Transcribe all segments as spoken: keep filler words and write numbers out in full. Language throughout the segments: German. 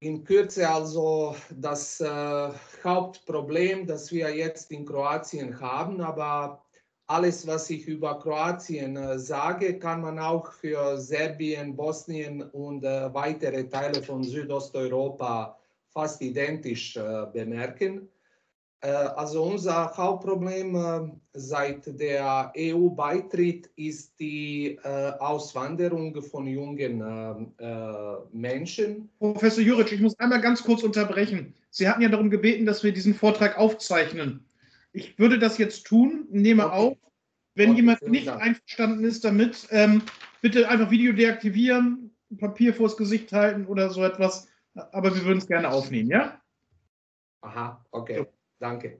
in Kürze also das äh, Hauptproblem, das wir jetzt in Kroatien haben, aber alles, was ich über Kroatien äh, sage, kann man auch für Serbien, Bosnien und äh, weitere Teile von Südosteuropa fast identisch äh, bemerken. Äh, also unser Hauptproblem äh, seit der E U-Beitritt ist die äh, Auswanderung von jungen äh, äh, Menschen. Professor Juric, ich muss einmal ganz kurz unterbrechen. Sie hatten ja darum gebeten, dass wir diesen Vortrag aufzeichnen. Ich würde das jetzt tun, nehme Okay. auf. Wenn Okay, jemand vielen nicht Dank. einverstanden ist damit, ähm, bitte einfach Video deaktivieren, Papier vors Gesicht halten oder so etwas. Aber wir würden es gerne aufnehmen, ja? Aha, okay, danke.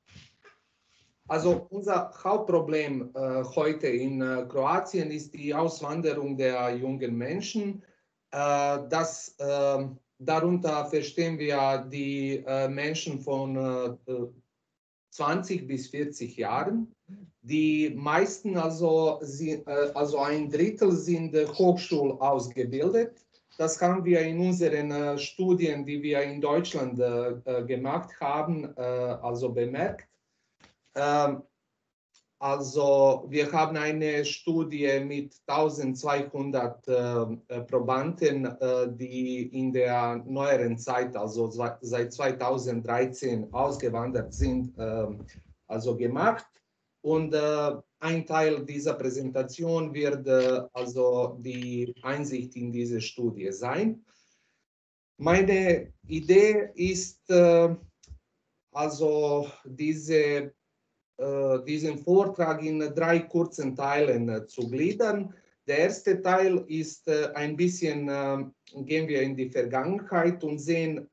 Also unser Hauptproblem äh, heute in äh, Kroatien ist die Auswanderung der jungen Menschen. Äh, das, äh, darunter verstehen wir die äh, Menschen von äh, zwanzig bis vierzig Jahren. Die meisten, also, sind, äh, also ein Drittel, sind äh, hochschulausgebildet. Das haben wir in unseren äh, Studien, die wir in Deutschland äh, gemacht haben, äh, also bemerkt. Ähm, also wir haben eine Studie mit eintausendzweihundert äh, Probanden, äh, die in der neueren Zeit, also seit zweitausenddreizehn ausgewandert sind, äh, also gemacht. Und äh, ein Teil dieser Präsentation wird äh, also die Einsicht in diese Studie sein. Meine Idee ist äh, also diese diesen Vortrag in drei kurzen Teilen zu gliedern. Der erste Teil ist ein bisschen, gehen wir in die Vergangenheit und sehen,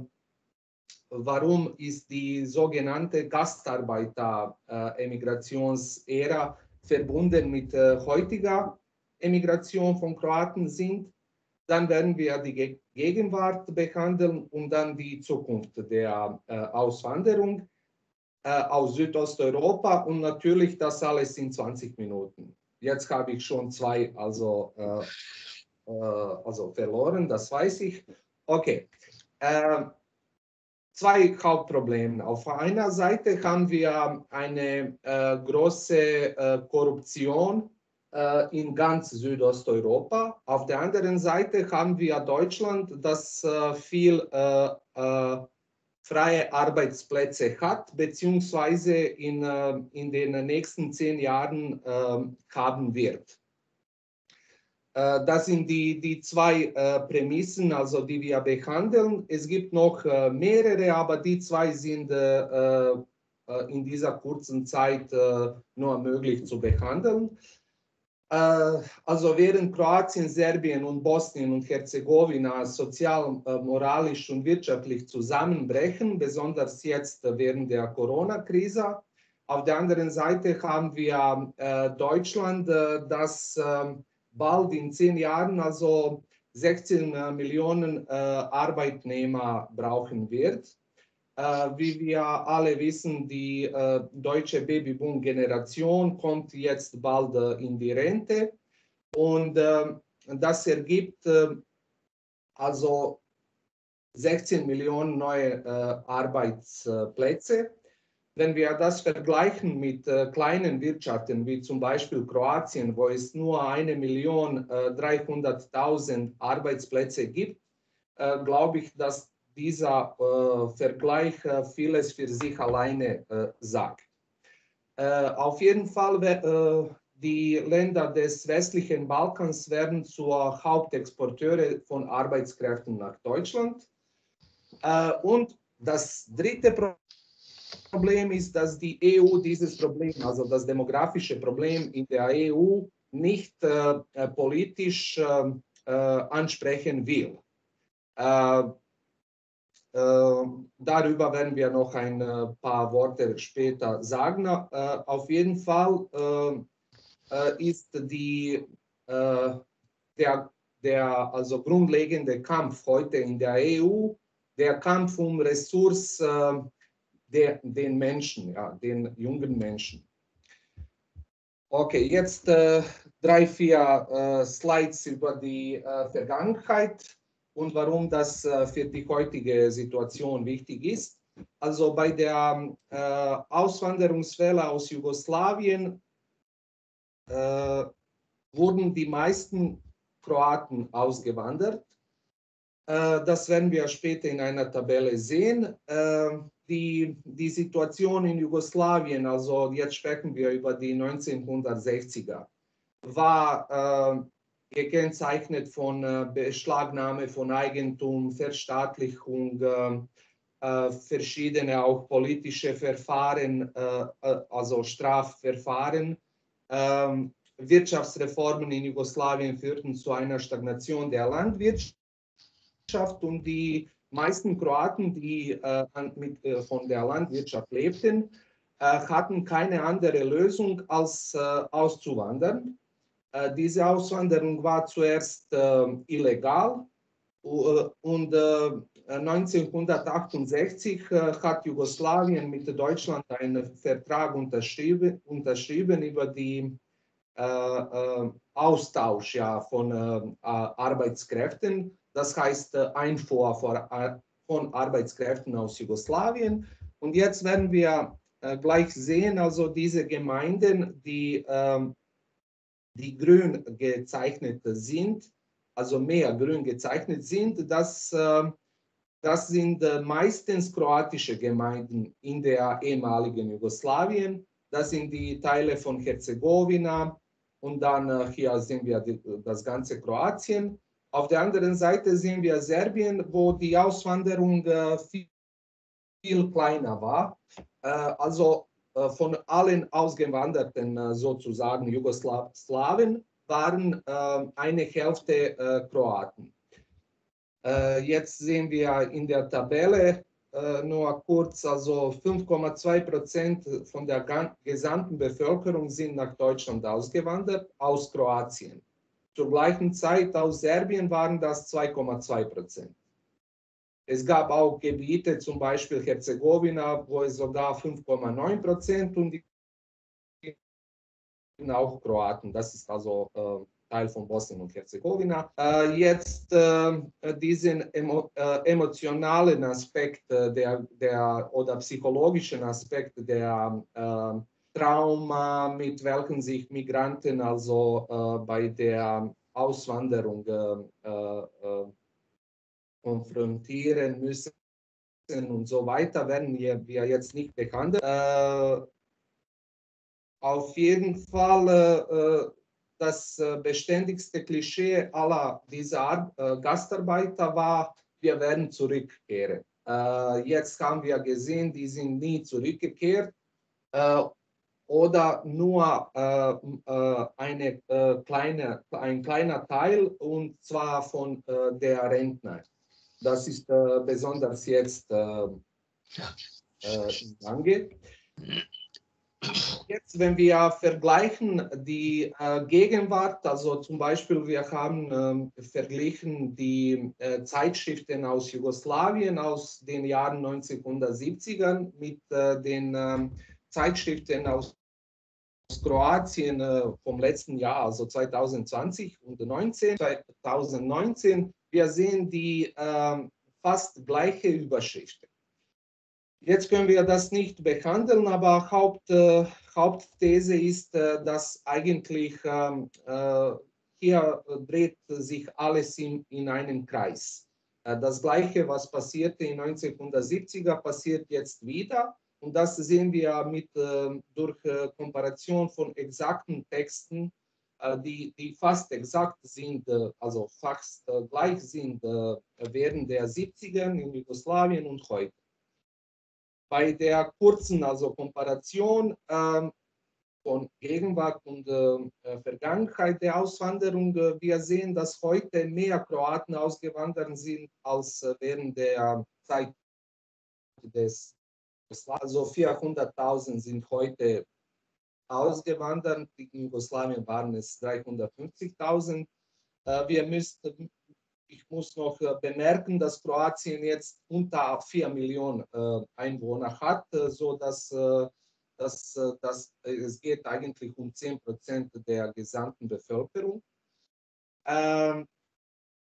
warum ist die sogenannte Gastarbeiter-Emigrationsära verbunden mit heutiger Emigration von Kroaten sind. Dann werden wir die Gegenwart behandeln und dann die Zukunft der Auswanderung aus Südosteuropa und natürlich das alles in zwanzig Minuten. Jetzt habe ich schon zwei also, äh, äh, also verloren, das weiß ich. Okay. Äh, zwei Hauptprobleme. Auf einer Seite haben wir eine äh, große äh, Korruption äh, in ganz Südosteuropa. Auf der anderen Seite haben wir Deutschland, das äh, viel äh, äh, freie Arbeitsplätze hat, beziehungsweise in, äh, in den nächsten zehn Jahren äh, haben wird. Äh, das sind die, die zwei äh, Prämissen, also die wir behandeln. Es gibt noch äh, mehrere, aber die zwei sind äh, äh, in dieser kurzen Zeit äh, nur möglich zu behandeln. Also während Kroatien, Serbien und Bosnien und Herzegowina sozial, moralisch und wirtschaftlich zusammenbrechen, besonders jetzt während der Corona-Krise. Auf der anderen Seite haben wir äh, Deutschland, äh, das äh, bald in zehn Jahren also sechzehn äh, Millionen äh, Arbeitnehmer brauchen wird. Uh, wie wir alle wissen, die uh, deutsche Babyboom-Generation kommt jetzt bald uh, in die Rente und uh, das ergibt uh, also sechzehn Millionen neue Arbeitsplätze. Wenn wir das vergleichen mit kleinen Wirtschaften wie zum Beispiel Kroatien, wo es nur eine Million dreihunderttausend Arbeitsplätze gibt, glaube ich, dass dieser äh, Vergleich äh, vieles für sich alleine äh, sagt. Äh, auf jeden Fall, äh, die Länder des westlichen Balkans werden zur Hauptexporteure von Arbeitskräften nach Deutschland. Äh, und das dritte Problem ist, dass die E U dieses Problem, also das demografische Problem in der E U, nicht äh, politisch äh, ansprechen will. Äh, Äh, darüber werden wir noch ein äh, paar Worte später sagen. Äh, auf jeden Fall äh, ist die, äh, der, der also grundlegende Kampf heute in der E U der Kampf um Ressource äh, der, den Menschen, ja, den jungen Menschen. Okay, jetzt äh, drei, vier äh, Slides über die äh, Vergangenheit. und warum das für die heutige Situation wichtig ist. Also bei der äh, Auswanderungswelle aus Jugoslawien äh, wurden die meisten Kroaten ausgewandert. Äh, das werden wir später in einer Tabelle sehen. Äh, die, die Situation in Jugoslawien, also jetzt sprechen wir über die neunzehnhundertsechziger, war äh, gekennzeichnet von äh, Beschlagnahme von Eigentum, Verstaatlichung, äh, äh, verschiedene auch politische Verfahren, äh, also Strafverfahren. Ähm, Wirtschaftsreformen in Jugoslawien führten zu einer Stagnation der Landwirtschaft und die meisten Kroaten, die äh, mit, äh, von der Landwirtschaft lebten, äh, hatten keine andere Lösung als äh, auszuwandern. Äh, diese Auswanderung war zuerst äh, illegal uh, und äh, neunzehnhundertachtundsechzig äh, hat Jugoslawien mit Deutschland einen Vertrag unterschrieben, unterschrieben über die äh, äh, Austausch ja, von äh, Arbeitskräften. Das heißt äh, Einfuhr von Arbeitskräften aus Jugoslawien. Und jetzt werden wir äh, gleich sehen, also diese Gemeinden, die, äh, die grün gezeichnet sind, also mehr grün gezeichnet sind, das, äh, das sind äh, meistens kroatische Gemeinden in der ehemaligen Jugoslawien. Das sind die Teile von Herzegowina, und dann äh, hier sehen wir die, das ganze Kroatien. Auf der anderen Seite sehen wir Serbien, wo die Auswanderung äh, viel, viel kleiner war. Äh, also äh, von allen Ausgewanderten äh, sozusagen Jugoslawen waren äh, eine Hälfte äh, Kroaten. Äh, jetzt sehen wir in der Tabelle äh, nur kurz, also fünf Komma zwei Prozent von der gesamten Bevölkerung sind nach Deutschland ausgewandert, aus Kroatien. Zur gleichen Zeit aus Serbien waren das zwei Komma zwei Prozent. Es gab auch Gebiete, zum Beispiel Herzegowina, wo es sogar fünf Komma neun Prozent und die auch Kroaten. Das ist also äh, Teil von Bosnien und Herzegowina. Äh, jetzt äh, diesen emo, äh, emotionalen Aspekt äh, der, der, oder psychologischen Aspekt der äh, Trauma, mit welchen sich Migranten also äh, bei der Auswanderung äh, äh, konfrontieren müssen und so weiter, werden wir, wir jetzt nicht behandeln. Äh, auf jeden Fall äh, das äh, beständigste Klischee aller dieser äh, Gastarbeiter war, wir werden zurückkehren. Äh, jetzt haben wir gesehen, die sind nie zurückgekehrt äh, oder nur äh, äh, eine, äh, kleine, ein kleiner Teil, und zwar von äh, der Rentner. Das ist äh, besonders jetzt äh, äh, im Gange. Jetzt, wenn wir vergleichen die äh, Gegenwart, also zum Beispiel, wir haben äh, verglichen die äh, Zeitschriften aus Jugoslawien aus den Jahren neunzehnhundertsiebziger mit äh, den äh, Zeitschriften aus Kroatien äh, vom letzten Jahr, also zweitausendzwanzig und zweitausendneunzehn. Wir sehen die äh, fast gleiche Überschriften. Jetzt können wir das nicht behandeln, aber Haupt, äh, Hauptthese ist, äh, dass eigentlich ähm, äh, hier dreht sich alles in, in einen Kreis. Äh, das Gleiche, was passierte in neunzehnhundertsiebziger, passiert jetzt wieder. Und das sehen wir mit, äh, durch äh, Komparation von exakten Texten, äh, die, die fast exakt sind, äh, also fast äh, gleich sind äh, während der siebziger in Jugoslawien und heute. Bei der kurzen also Komparation ähm, von Gegenwart und äh, Vergangenheit der Auswanderung, äh, wir sehen, dass heute mehr Kroaten ausgewandert sind als äh, während der Zeit des, also vierhunderttausend sind heute ausgewandert, in Jugoslawien waren es dreihundertfünfzigtausend. Äh, wir müssten Ich muss noch bemerken, dass Kroatien jetzt unter vier Millionen äh, Einwohner hat, äh, sodass äh, dass, äh, dass, äh, es geht eigentlich um zehn Prozent der gesamten Bevölkerung. Ähm,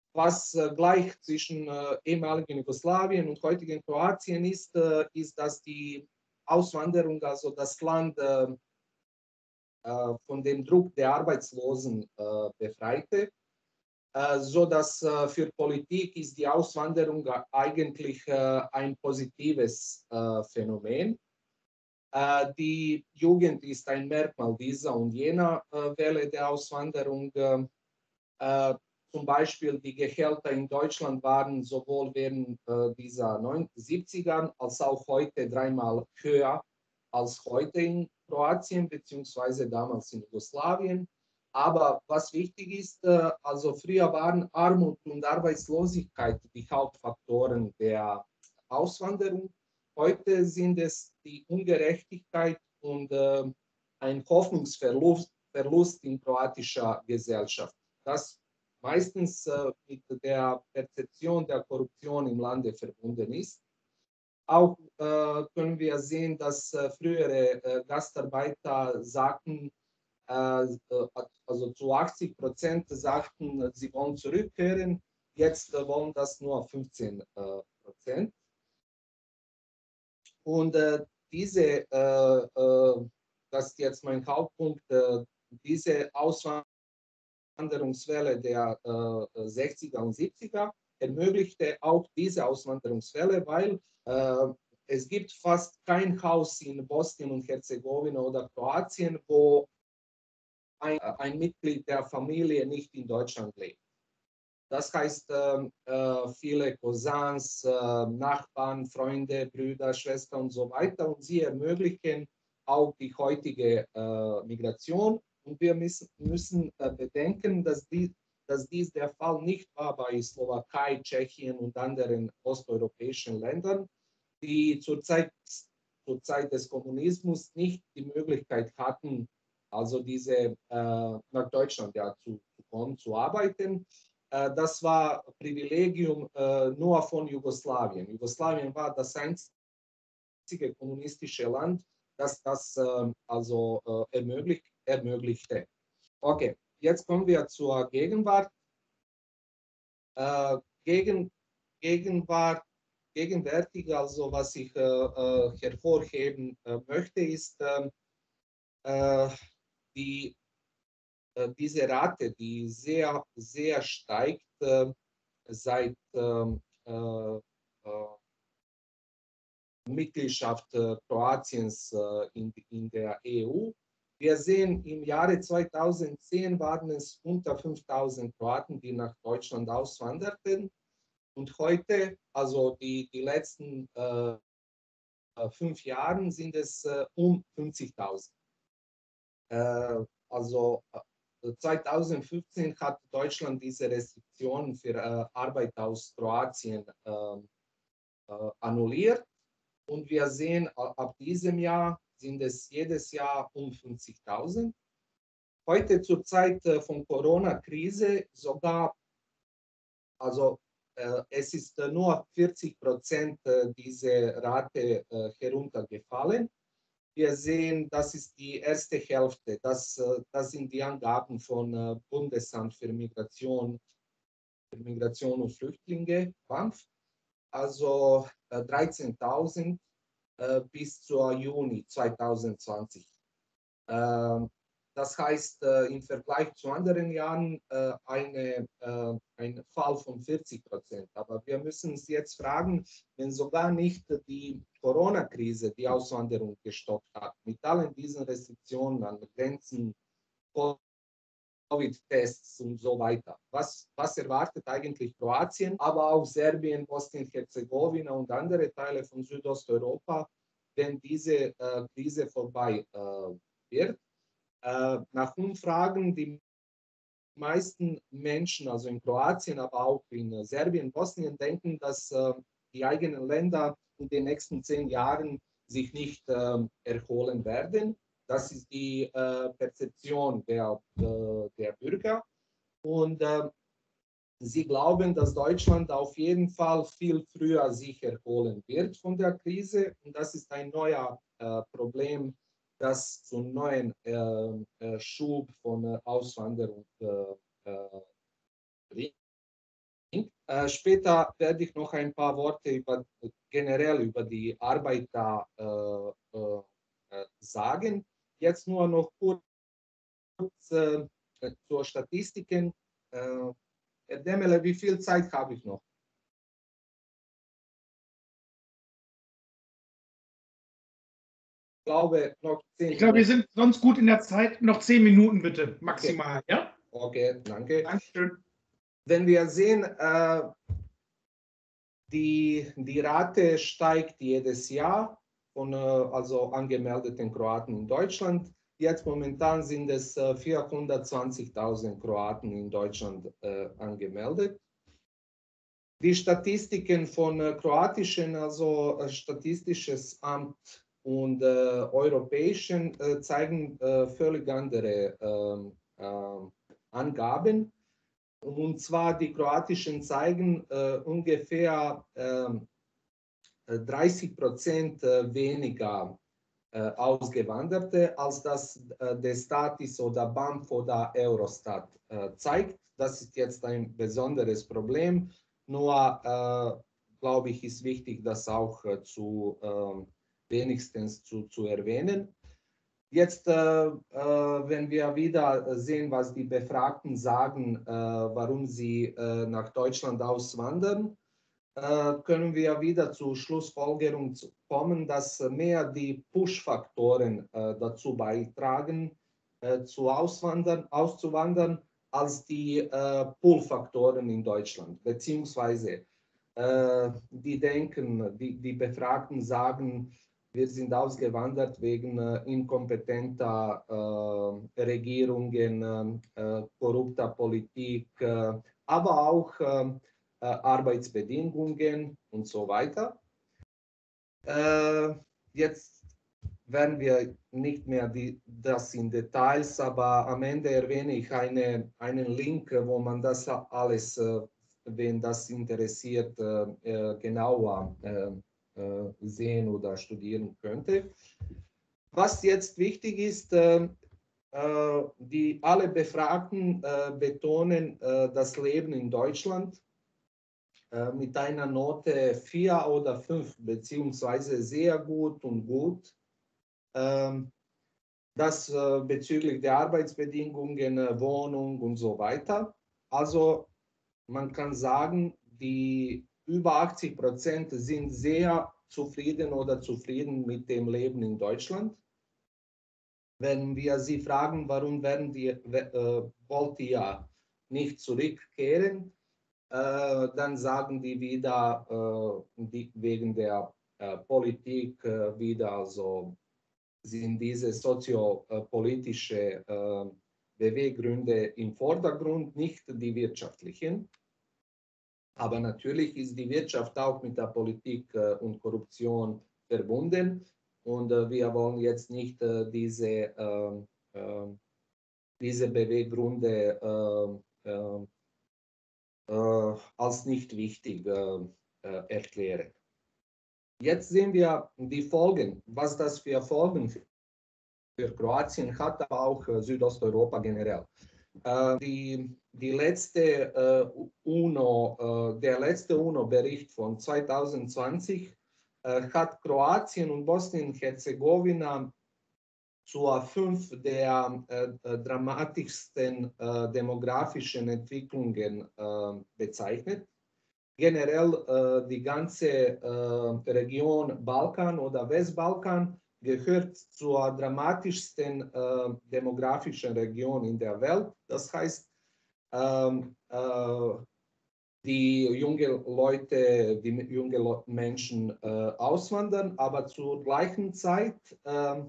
was äh, gleich zwischen äh, ehemaligen Jugoslawien und heutigen Kroatien ist, äh, ist, dass die Auswanderung, also das Land äh, äh, von dem Druck der Arbeitslosen äh, befreite, äh, so dass äh, für Politik ist die Auswanderung eigentlich äh, ein positives äh, Phänomen. Äh, die Jugend ist ein Merkmal dieser und jener äh, Welle der Auswanderung. Äh, zum Beispiel die Gehälter in Deutschland waren sowohl während äh, dieser siebziger als auch heute dreimal höher als heute in Kroatien beziehungsweise damals in Jugoslawien. Aber was wichtig ist, äh, also früher waren Armut und Arbeitslosigkeit die Hauptfaktoren der Auswanderung. Heute sind es die Ungerechtigkeit und äh, ein Hoffnungsverlust Verlust in kroatischer Gesellschaft, das meistens äh, mit der Perzeption der Korruption im Lande verbunden ist. Auch äh, können wir sehen, dass äh, frühere äh, Gastarbeiter sagten, äh, also zu achtzig Prozent sagten, sie wollen zurückkehren. Jetzt äh, wollen das nur fünfzehn Prozent. Und äh, diese, äh, äh, das ist jetzt mein Hauptpunkt, äh, diese Auswanderungswelle der äh, sechziger und siebziger ermöglichte auch diese Auswanderungswelle, weil äh, es gibt fast kein Haus in Bosnien und Herzegowina oder Kroatien, wo ein, ein Mitglied der Familie nicht in Deutschland lebt. Das heißt, äh, viele Cousins, äh, Nachbarn, Freunde, Brüder, Schwestern und so weiter. Und sie ermöglichen auch die heutige äh, Migration. Und wir müssen, müssen äh, bedenken, dass, die, dass dies der Fall nicht war bei Slowakei, Tschechien und anderen osteuropäischen Ländern, die zur Zeit, zur Zeit des Kommunismus nicht die Möglichkeit hatten, also diese äh, nach Deutschland ja, zu, zu kommen, zu arbeiten. Das war Privilegium äh, nur von Jugoslawien. Jugoslawien war das einzige kommunistische Land, das das äh, also äh, ermöglicht, ermöglichte. Okay, jetzt kommen wir zur Gegenwart. Äh, gegen, Gegenwart, gegenwärtig, also was ich äh, äh, hervorheben äh, möchte, ist äh, die diese Rate, die sehr, sehr steigt äh, seit ähm, äh, äh, Mitgliedschaft äh, Kroatiens äh, in, in der E U. Wir sehen, im Jahre zweitausendzehn waren es unter fünftausend Kroaten, die nach Deutschland auswanderten. Und heute, also die, die letzten äh, fünf Jahre, sind es äh, um fünfzigtausend. Äh, also zweitausendfünfzehn hat Deutschland diese Restriktionen für äh, Arbeit aus Kroatien äh, äh, annulliert. Und wir sehen, ab diesem Jahr sind es jedes Jahr um fünfzigtausend. Heute zur Zeit äh, von Corona-Krise sogar, also äh, es ist äh, nur vierzig Prozent äh, diese Rate äh, heruntergefallen. Wir sehen, das ist die erste Hälfte. Das, das sind die Angaben von Bundesamt für Migration, für Migration und Flüchtlinge, B A M F. Also dreizehntausend bis zur Juni zweitausendzwanzig. Das heißt, im Vergleich zu anderen Jahren eine, ein Fall von vierzig Prozent. Aber wir müssen uns jetzt fragen, wenn sogar nicht die Corona-Krise die Auswanderung gestoppt hat, mit allen diesen Restriktionen an Grenzen, Covid-Tests und so weiter. Was, was erwartet eigentlich Kroatien, aber auch Serbien, Bosnien-Herzegowina und andere Teile von Südosteuropa, wenn diese äh, Krise vorbei äh, wird? Äh, nach Umfragen, die meisten Menschen, also in Kroatien, aber auch in Serbien, Bosnien, denken, dass äh, die eigenen Länder in den nächsten zehn Jahren sich nicht äh, erholen werden. Das ist die äh, Perzeption der, äh, der Bürger. Und äh, sie glauben, dass Deutschland auf jeden Fall viel früher sich erholen wird von der Krise. Und das ist ein neuer äh, Problem, das zum neuen äh, äh, Schub von äh, Auswanderung äh, bringt. Äh, später werde ich noch ein paar Worte über, generell über die Arbeit da äh, äh, sagen. Jetzt nur noch kurz äh, zur Statistiken. Äh, Herr Demele, wie viel Zeit habe ich noch? Ich glaube, noch zehn Ich glaube, wir Minuten. sind sonst gut in der Zeit. Noch zehn Minuten bitte, maximal. Okay. Ja? Okay, danke. Dankeschön. Wenn wir sehen, äh, die, die Rate steigt jedes Jahr von äh, also angemeldeten Kroaten in Deutschland. Jetzt momentan sind es äh, vierhundertzwanzigtausend Kroaten in Deutschland äh, angemeldet. Die Statistiken von äh, kroatischen, also äh, Statistisches Amt und äh, europäischen äh, zeigen äh, völlig andere ähm, äh, Angaben. Und zwar die kroatischen zeigen äh, ungefähr äh, dreißig Prozent weniger äh, Ausgewanderte, als das äh, der Statis oder B A M F oder Eurostat äh, zeigt. Das ist jetzt ein besonderes Problem. Nur, äh, glaube ich, ist wichtig, das auch äh, zu äh, wenigstens zu, zu erwähnen. Jetzt, äh, äh, wenn wir wieder sehen, was die Befragten sagen, äh, warum sie äh, nach Deutschland auswandern, äh, können wir wieder zur Schlussfolgerung kommen, dass mehr die Push-Faktoren äh, dazu beitragen, äh, zu auswandern, auszuwandern, als die äh, Pull-Faktoren in Deutschland. Beziehungsweise äh, die denken, die, die Befragten sagen, wir sind ausgewandert wegen äh, inkompetenter äh, Regierungen, äh, korrupter Politik, äh, aber auch äh, Arbeitsbedingungen und so weiter. Äh, jetzt werden wir nicht mehr die, das in Details, aber am Ende erwähne ich eine, einen Link, wo man das alles, äh, wen das interessiert, äh, genauer äh, sehen oder studieren könnte. Was jetzt wichtig ist, äh, die alle Befragten äh, betonen äh, das Leben in Deutschland äh, mit einer Note vier oder fünf, beziehungsweise sehr gut und gut. Ähm, das äh, bezüglich der Arbeitsbedingungen, äh, Wohnung und so weiter. Also man kann sagen, die über achtzig Prozent sind sehr zufrieden oder zufrieden mit dem Leben in Deutschland. Wenn wir sie fragen, warum werden die, äh, wollt ihr nicht zurückkehren, äh, dann sagen die wieder äh, die, wegen der äh, Politik äh, wieder, also sind diese soziopolitische äh, Beweggründe im Vordergrund, nicht die wirtschaftlichen. Aber natürlich ist die Wirtschaft auch mit der Politik äh, und Korruption verbunden. Und äh, wir wollen jetzt nicht äh, diese, äh, äh, diese Beweggründe äh, äh, äh, als nicht wichtig äh, äh, erklären. Jetzt sehen wir die Folgen, was das für Folgen für, für Kroatien hat, aber auch äh, Südosteuropa generell. Äh, die, die letzte, äh, UNO, äh, der letzte UNO-Bericht von zwanzig zwanzig äh, hat Kroatien und Bosnien-Herzegowina zur fünf der äh, dramatischsten äh, demografischen Entwicklungen äh, bezeichnet. Generell äh, die ganze äh, Region Balkan oder Westbalkan gehört zur dramatischsten äh, demografischen Region in der Welt. Das heißt, ähm, äh, die jungen Leute, die jungen Menschen äh, auswandern, aber zur gleichen Zeit äh,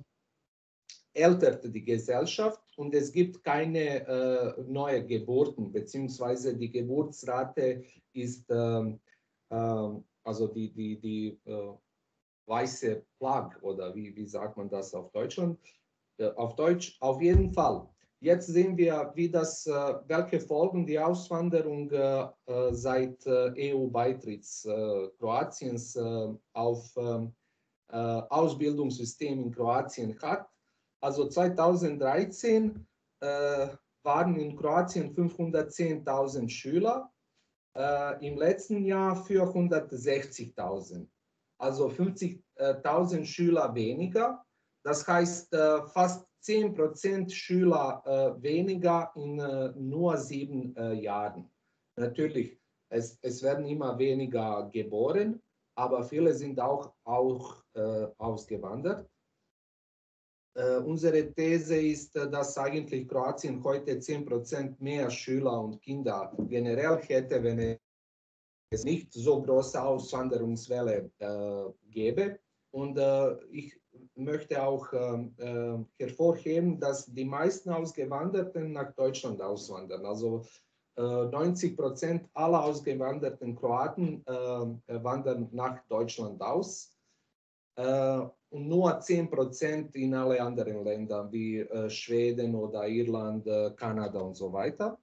ältert die Gesellschaft und es gibt keine äh, neue Geburten, beziehungsweise die Geburtsrate ist, ähm, ähm, also die, die, die äh, weiße Plage oder wie, wie sagt man das auf Deutschland? Äh, auf Deutsch, auf jeden Fall. Jetzt sehen wir, wie das, äh, welche Folgen die Auswanderung äh, äh, seit äh, E U-Beitritts äh, Kroatiens äh, auf ähm, äh, Ausbildungssystem in Kroatien hat. Also zweitausenddreizehn äh, waren in Kroatien fünfhundertzehntausend Schüler äh, im letzten Jahr für hundertsechzigtausend. Also fünfzigtausend Schüler weniger. Das heißt, äh, fast zehn Prozent Schüler äh, weniger in äh, nur sieben äh, Jahren. Natürlich, es, es werden immer weniger geboren, aber viele sind auch, auch äh, ausgewandert. Äh, unsere These ist, dass eigentlich Kroatien heute zehn Prozent mehr Schüler und Kinder generell hätte, wenn es nicht so große Auswanderungswelle äh, gäbe. Und äh, ich möchte auch äh, hervorheben, dass die meisten Ausgewanderten nach Deutschland auswandern. Also äh, neunzig Prozent aller ausgewanderten Kroaten äh, wandern nach Deutschland aus. Äh, und nur zehn Prozent in alle anderen Länder wie äh, Schweden oder Irland, äh, Kanada und so weiter.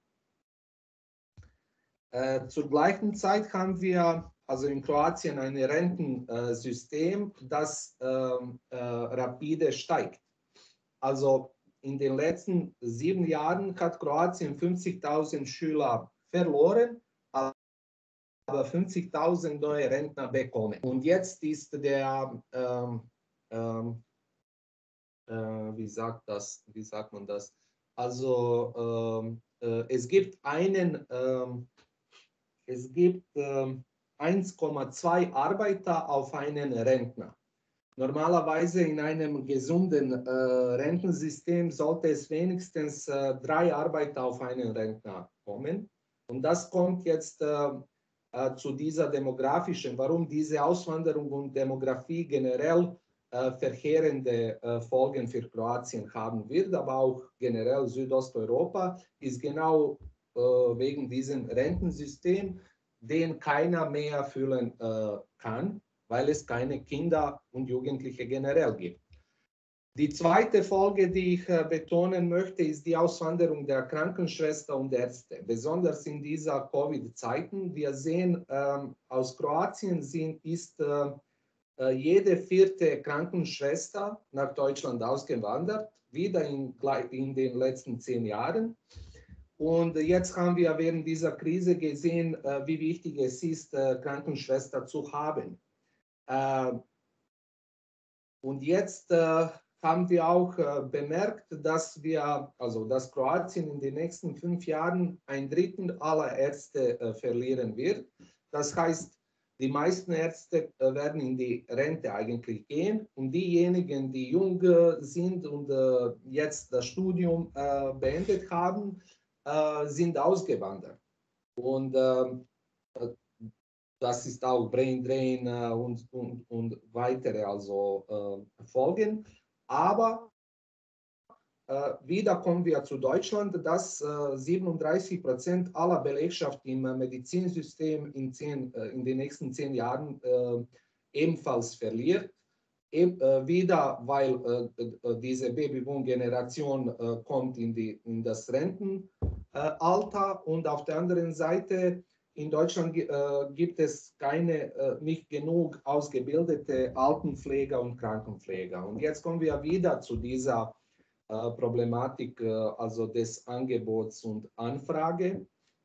Äh, zur gleichen Zeit haben wir also in Kroatien ein Rentensystem, das äh, äh, rapide steigt. Also in den letzten sieben Jahren hat Kroatien fünfzigtausend Schüler verloren, aber fünfzigtausend neue Rentner bekommen. Und jetzt ist der, ähm, ähm, äh, wie, sagt das, wie sagt man das? Also ähm, äh, es gibt einen, ähm, es gibt ähm, eins Komma zwei Arbeiter auf einen Rentner. Normalerweise in einem gesunden äh, Rentensystem sollte es wenigstens äh, drei Arbeiter auf einen Rentner kommen. Und das kommt jetzt äh, äh, zu dieser demografischen, warum diese Auswanderung und Demografie generell äh, verheerende äh, Folgen für Kroatien haben wird, aber auch generell Südosteuropa, ist genau äh, wegen diesem Rentensystem, den keiner mehr erfüllen äh, kann, weil es keine Kinder und Jugendliche generell gibt. Die zweite Folge, die ich äh, betonen möchte, ist die Auswanderung der Krankenschwester und Ärzte, besonders in dieser Covid-Zeiten. Wir sehen, ähm, aus Kroatien sind, ist äh, äh, jede vierte Krankenschwester nach Deutschland ausgewandert, wieder in, in den letzten zehn Jahren. Und jetzt haben wir während dieser Krise gesehen, äh, wie wichtig es ist, äh, Krankenschwester zu haben. Äh, und jetzt äh, haben wir auch äh, bemerkt, dass wir, also dass Kroatien in den nächsten fünf Jahren ein Drittel aller Ärzte äh, verlieren wird. Das heißt, die meisten Ärzte äh, werden in die Rente eigentlich gehen und diejenigen, die jung äh, sind und äh, jetzt das Studium äh, beendet haben, äh, sind ausgewandert. Und äh, das ist auch Brain Drain äh, und, und, und weitere also, äh, Folgen. Aber äh, wieder kommen wir zu Deutschland, dass äh, siebenunddreißig Prozent aller Belegschaft im äh, Medizinsystem in, zehn, äh, in den nächsten zehn Jahren äh, ebenfalls verliert. E äh, wieder, weil äh, diese Babyboom-Generation äh, kommt in, die, in das Rentenalter und auf der anderen Seite in Deutschland äh, gibt es keine, äh, nicht genug ausgebildete Altenpfleger und Krankenpfleger. Und jetzt kommen wir wieder zu dieser äh, Problematik, äh, also des Angebots und Anfrage.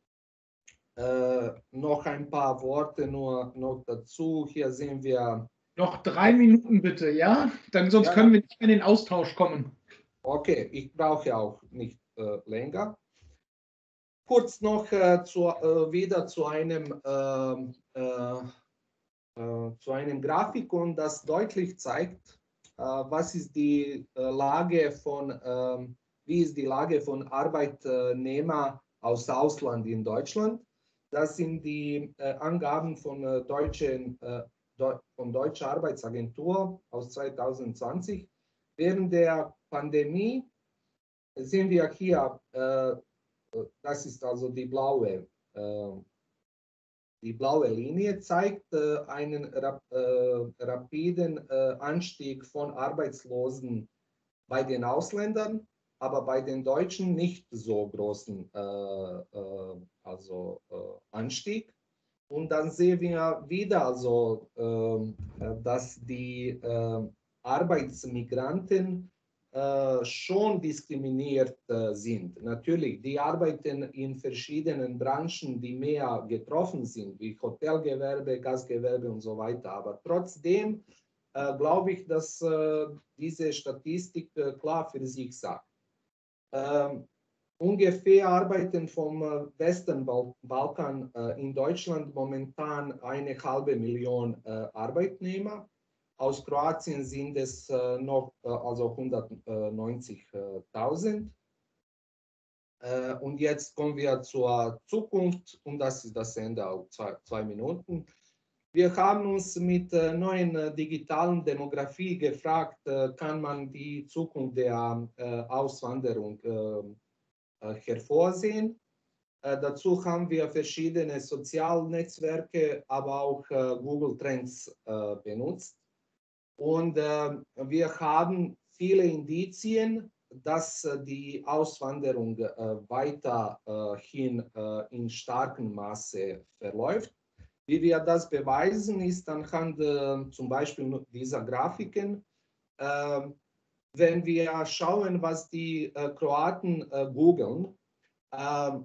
Äh, noch ein paar Worte nur noch dazu. Hier sehen wir. Noch drei Minuten bitte, ja? Dann sonst Ja, können wir nicht in den Austausch kommen. Okay, ich brauche auch nicht äh, länger. Kurz noch äh, zu, äh, wieder zu einem, ähm, äh, äh, zu einem Grafikon, das deutlich zeigt, äh, was ist die äh, Lage von, äh, wie ist die Lage von Arbeitnehmern aus Ausland in Deutschland. Das sind die äh, Angaben von, äh, deutschen, äh, Deu von Deutscher Arbeitsagentur aus zweitausendzwanzig. Während der Pandemie sehen wir hier, äh, das ist also die blaue, äh, die blaue Linie, zeigt äh, einen rap äh, rapiden äh, Anstieg von Arbeitslosen bei den Ausländern, aber bei den Deutschen nicht so großen äh, äh, also, äh, Anstieg. Und dann sehen wir wieder, also, äh, dass die äh, Arbeitsmigranten äh, schon diskriminiert äh, sind. Natürlich, die arbeiten in verschiedenen Branchen, die mehr getroffen sind, wie Hotelgewerbe, Gastgewerbe und so weiter. Aber trotzdem äh, glaube ich, dass äh, diese Statistik äh, klar für sich sagt. Ähm, ungefähr arbeiten vom äh, Westen Bal Balkan äh, in Deutschland momentan eine halbe Million äh, Arbeitnehmer. Aus Kroatien sind es äh, noch äh, also hundertneunzigtausend. Äh, und jetzt kommen wir zur Zukunft und das ist das Ende auf zwei, zwei Minuten. Wir haben uns mit äh, neuen äh, digitalen Demografie gefragt, äh, kann man die Zukunft der äh, Auswanderung äh, äh, hervorsehen. Äh, dazu haben wir verschiedene Sozialnetzwerke, aber auch äh, Google Trends äh, benutzt. Und äh, wir haben viele Indizien, dass äh, die Auswanderung äh, weiterhin äh, in starkem Maße verläuft. Wie wir das beweisen, ist anhand äh, zum Beispiel dieser Grafiken. Äh, wenn wir schauen, was die äh, Kroaten äh, googeln, äh,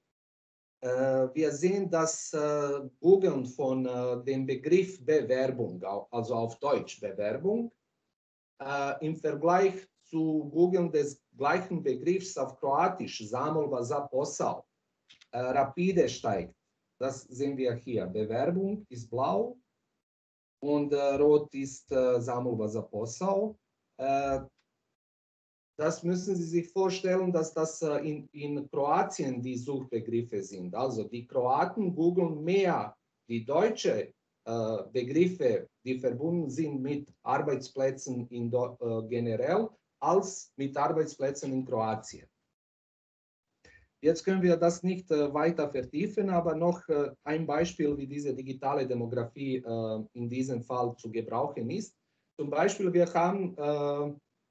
äh, wir sehen, dass äh, Googeln von äh, dem Begriff Bewerbung, also auf Deutsch Bewerbung, äh, im Vergleich zu Googeln des gleichen Begriffs auf Kroatisch, Zamolba za posao, äh, rapide steigt. Das sehen wir hier. Bewerbung ist blau und äh, rot ist äh, Zamolba za posao. Äh, Das müssen Sie sich vorstellen, dass das äh, in, in Kroatien die Suchbegriffe sind. Also die Kroaten googeln mehr die deutsche äh, Begriffe, die verbunden sind mit Arbeitsplätzen in, äh, generell, als mit Arbeitsplätzen in Kroatien. Jetzt können wir das nicht äh, weiter vertiefen, aber noch äh, ein Beispiel, wie diese digitale Demografie äh, in diesem Fall zu gebrauchen ist. Zum Beispiel, wir haben äh,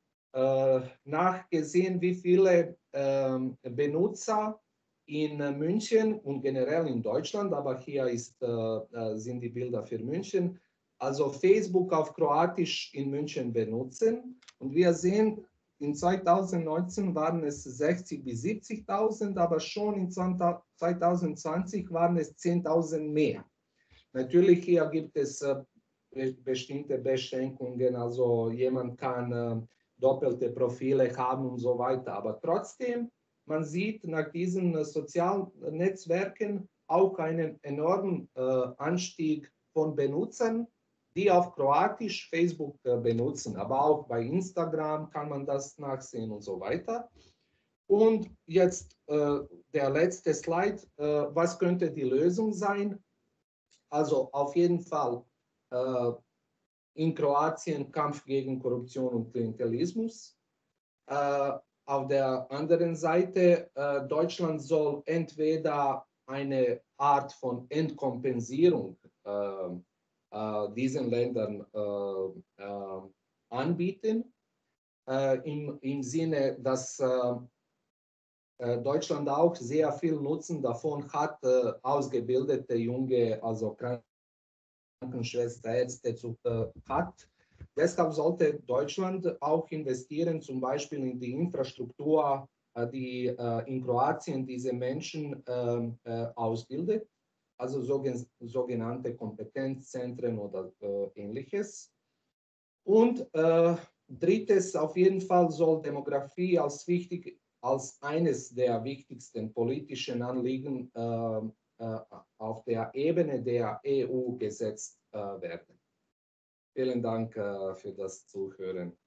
nachgesehen, wie viele äh, Benutzer in München und generell in Deutschland, aber hier ist, äh, sind die Bilder für München, also Facebook auf Kroatisch in München benutzen. Und wir sehen, in zweitausendneunzehn waren es sechzigtausend bis siebzigtausend, aber schon in zweitausendzwanzig waren es zehntausend mehr. Natürlich hier gibt es äh, bestimmte Beschränkungen, also jemand kann äh, doppelte Profile haben und so weiter. Aber trotzdem, man sieht nach diesen sozialen Netzwerken auch einen enormen äh, Anstieg von Benutzern, die auf Kroatisch Facebook äh, benutzen. Aber auch bei Instagram kann man das nachsehen und so weiter. Und jetzt äh, der letzte Slide. Äh, was könnte die Lösung sein? Also auf jeden Fall äh, in Kroatien Kampf gegen Korruption und Klientelismus. Äh, auf der anderen Seite, äh, Deutschland soll entweder eine Art von Entkompensierung äh, äh, diesen Ländern äh, äh, anbieten, äh, im, im Sinne, dass äh, Deutschland auch sehr viel Nutzen davon hat, äh, ausgebildete junge, also Krankenschwester, Ärzte zu, äh, hat. Deshalb sollte Deutschland auch investieren, zum Beispiel in die Infrastruktur, äh, die äh, in Kroatien diese Menschen äh, äh, ausbildet, also sogen sogenannte Kompetenzzentren oder äh, ähnliches. Und äh, drittes, auf jeden Fall soll Demografie als, wichtig, als eines der wichtigsten politischen Anliegen äh, äh, auf der Ebene der E U gesetzt äh, werden. Vielen Dank äh, für das Zuhören.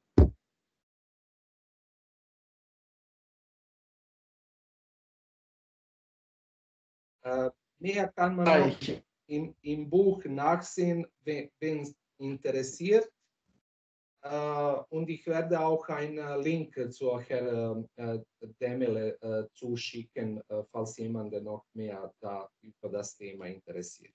Äh, mehr kann man auch im, im Buch nachsehen, wen es interessiert. Uh, und ich werde auch einen Link zu Herrn uh, Demele uh, zuschicken, uh, falls jemand noch mehr da über das Thema interessiert.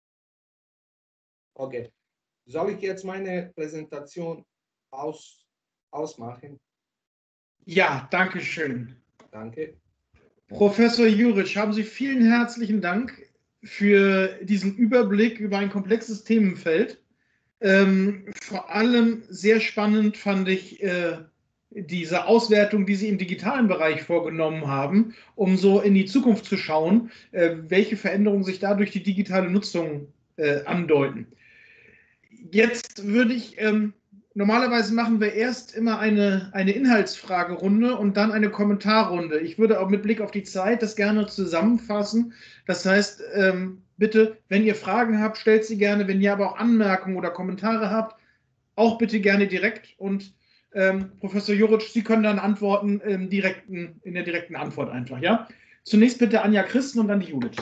Okay, soll ich jetzt meine Präsentation aus, ausmachen? Ja, danke schön. Danke. Professor Jurisch, haben Sie vielen herzlichen Dank für diesen Überblick über ein komplexes Themenfeld. Ähm, vor allem sehr spannend fand ich äh, diese Auswertung, die Sie im digitalen Bereich vorgenommen haben, um so in die Zukunft zu schauen, äh, welche Veränderungen sich da durch die digitale Nutzung äh, andeuten. Jetzt würde ich, ähm, normalerweise machen wir erst immer eine, eine Inhaltsfragerunde und dann eine Kommentarrunde. Ich würde auch mit Blick auf die Zeit das gerne zusammenfassen. Das heißt, ähm, bitte, wenn ihr Fragen habt, stellt sie gerne. Wenn ihr aber auch Anmerkungen oder Kommentare habt, auch bitte gerne direkt. Und ähm, Professor Juric, Sie können dann antworten im direkten, in der direkten Antwort einfach. Ja? Zunächst bitte Anja Christen und dann die Judith.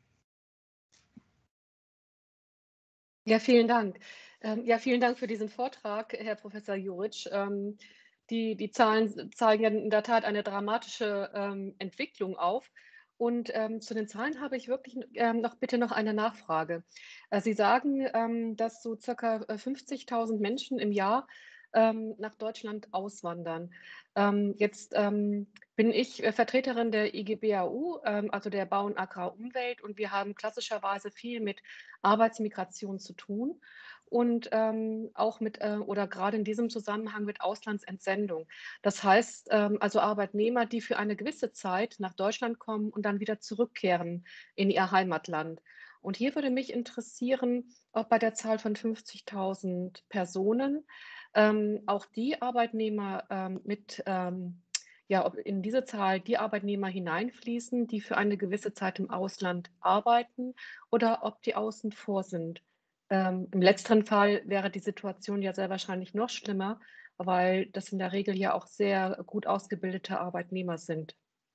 Ja, vielen Dank. Ähm, ja, vielen Dank für diesen Vortrag, Herr Professor Juric. Ähm, die, die Zahlen zeigen ja in der Tat eine dramatische ähm, Entwicklung auf. Und ähm, zu den Zahlen habe ich wirklich ähm, noch bitte noch eine Nachfrage. Äh, Sie sagen, ähm, dass so circa fünfzigtausend Menschen im Jahr ähm, nach Deutschland auswandern. Ähm, jetzt ähm, bin ich äh, Vertreterin der I G B A U, ähm, also der Bau- und Agrarumwelt, und wir haben klassischerweise viel mit Arbeitsmigration zu tun und ähm, auch mit äh, oder gerade in diesem Zusammenhang mit Auslandsentsendung. Das heißt, ähm, also Arbeitnehmer, die für eine gewisse Zeit nach Deutschland kommen und dann wieder zurückkehren in ihr Heimatland. Und hier würde mich interessieren, ob bei der Zahl von fünfzigtausend Personen ähm, auch die Arbeitnehmer ähm, mit ähm, ja, ob in diese Zahl die Arbeitnehmer hineinfließen, die für eine gewisse Zeit im Ausland arbeiten, oder ob die außen vor sind. Ähm, im letzteren Fall wäre die Situation ja sehr wahrscheinlich noch schlimmer, weil das in der Regel ja auch sehr gut ausgebildete Arbeitnehmer sind.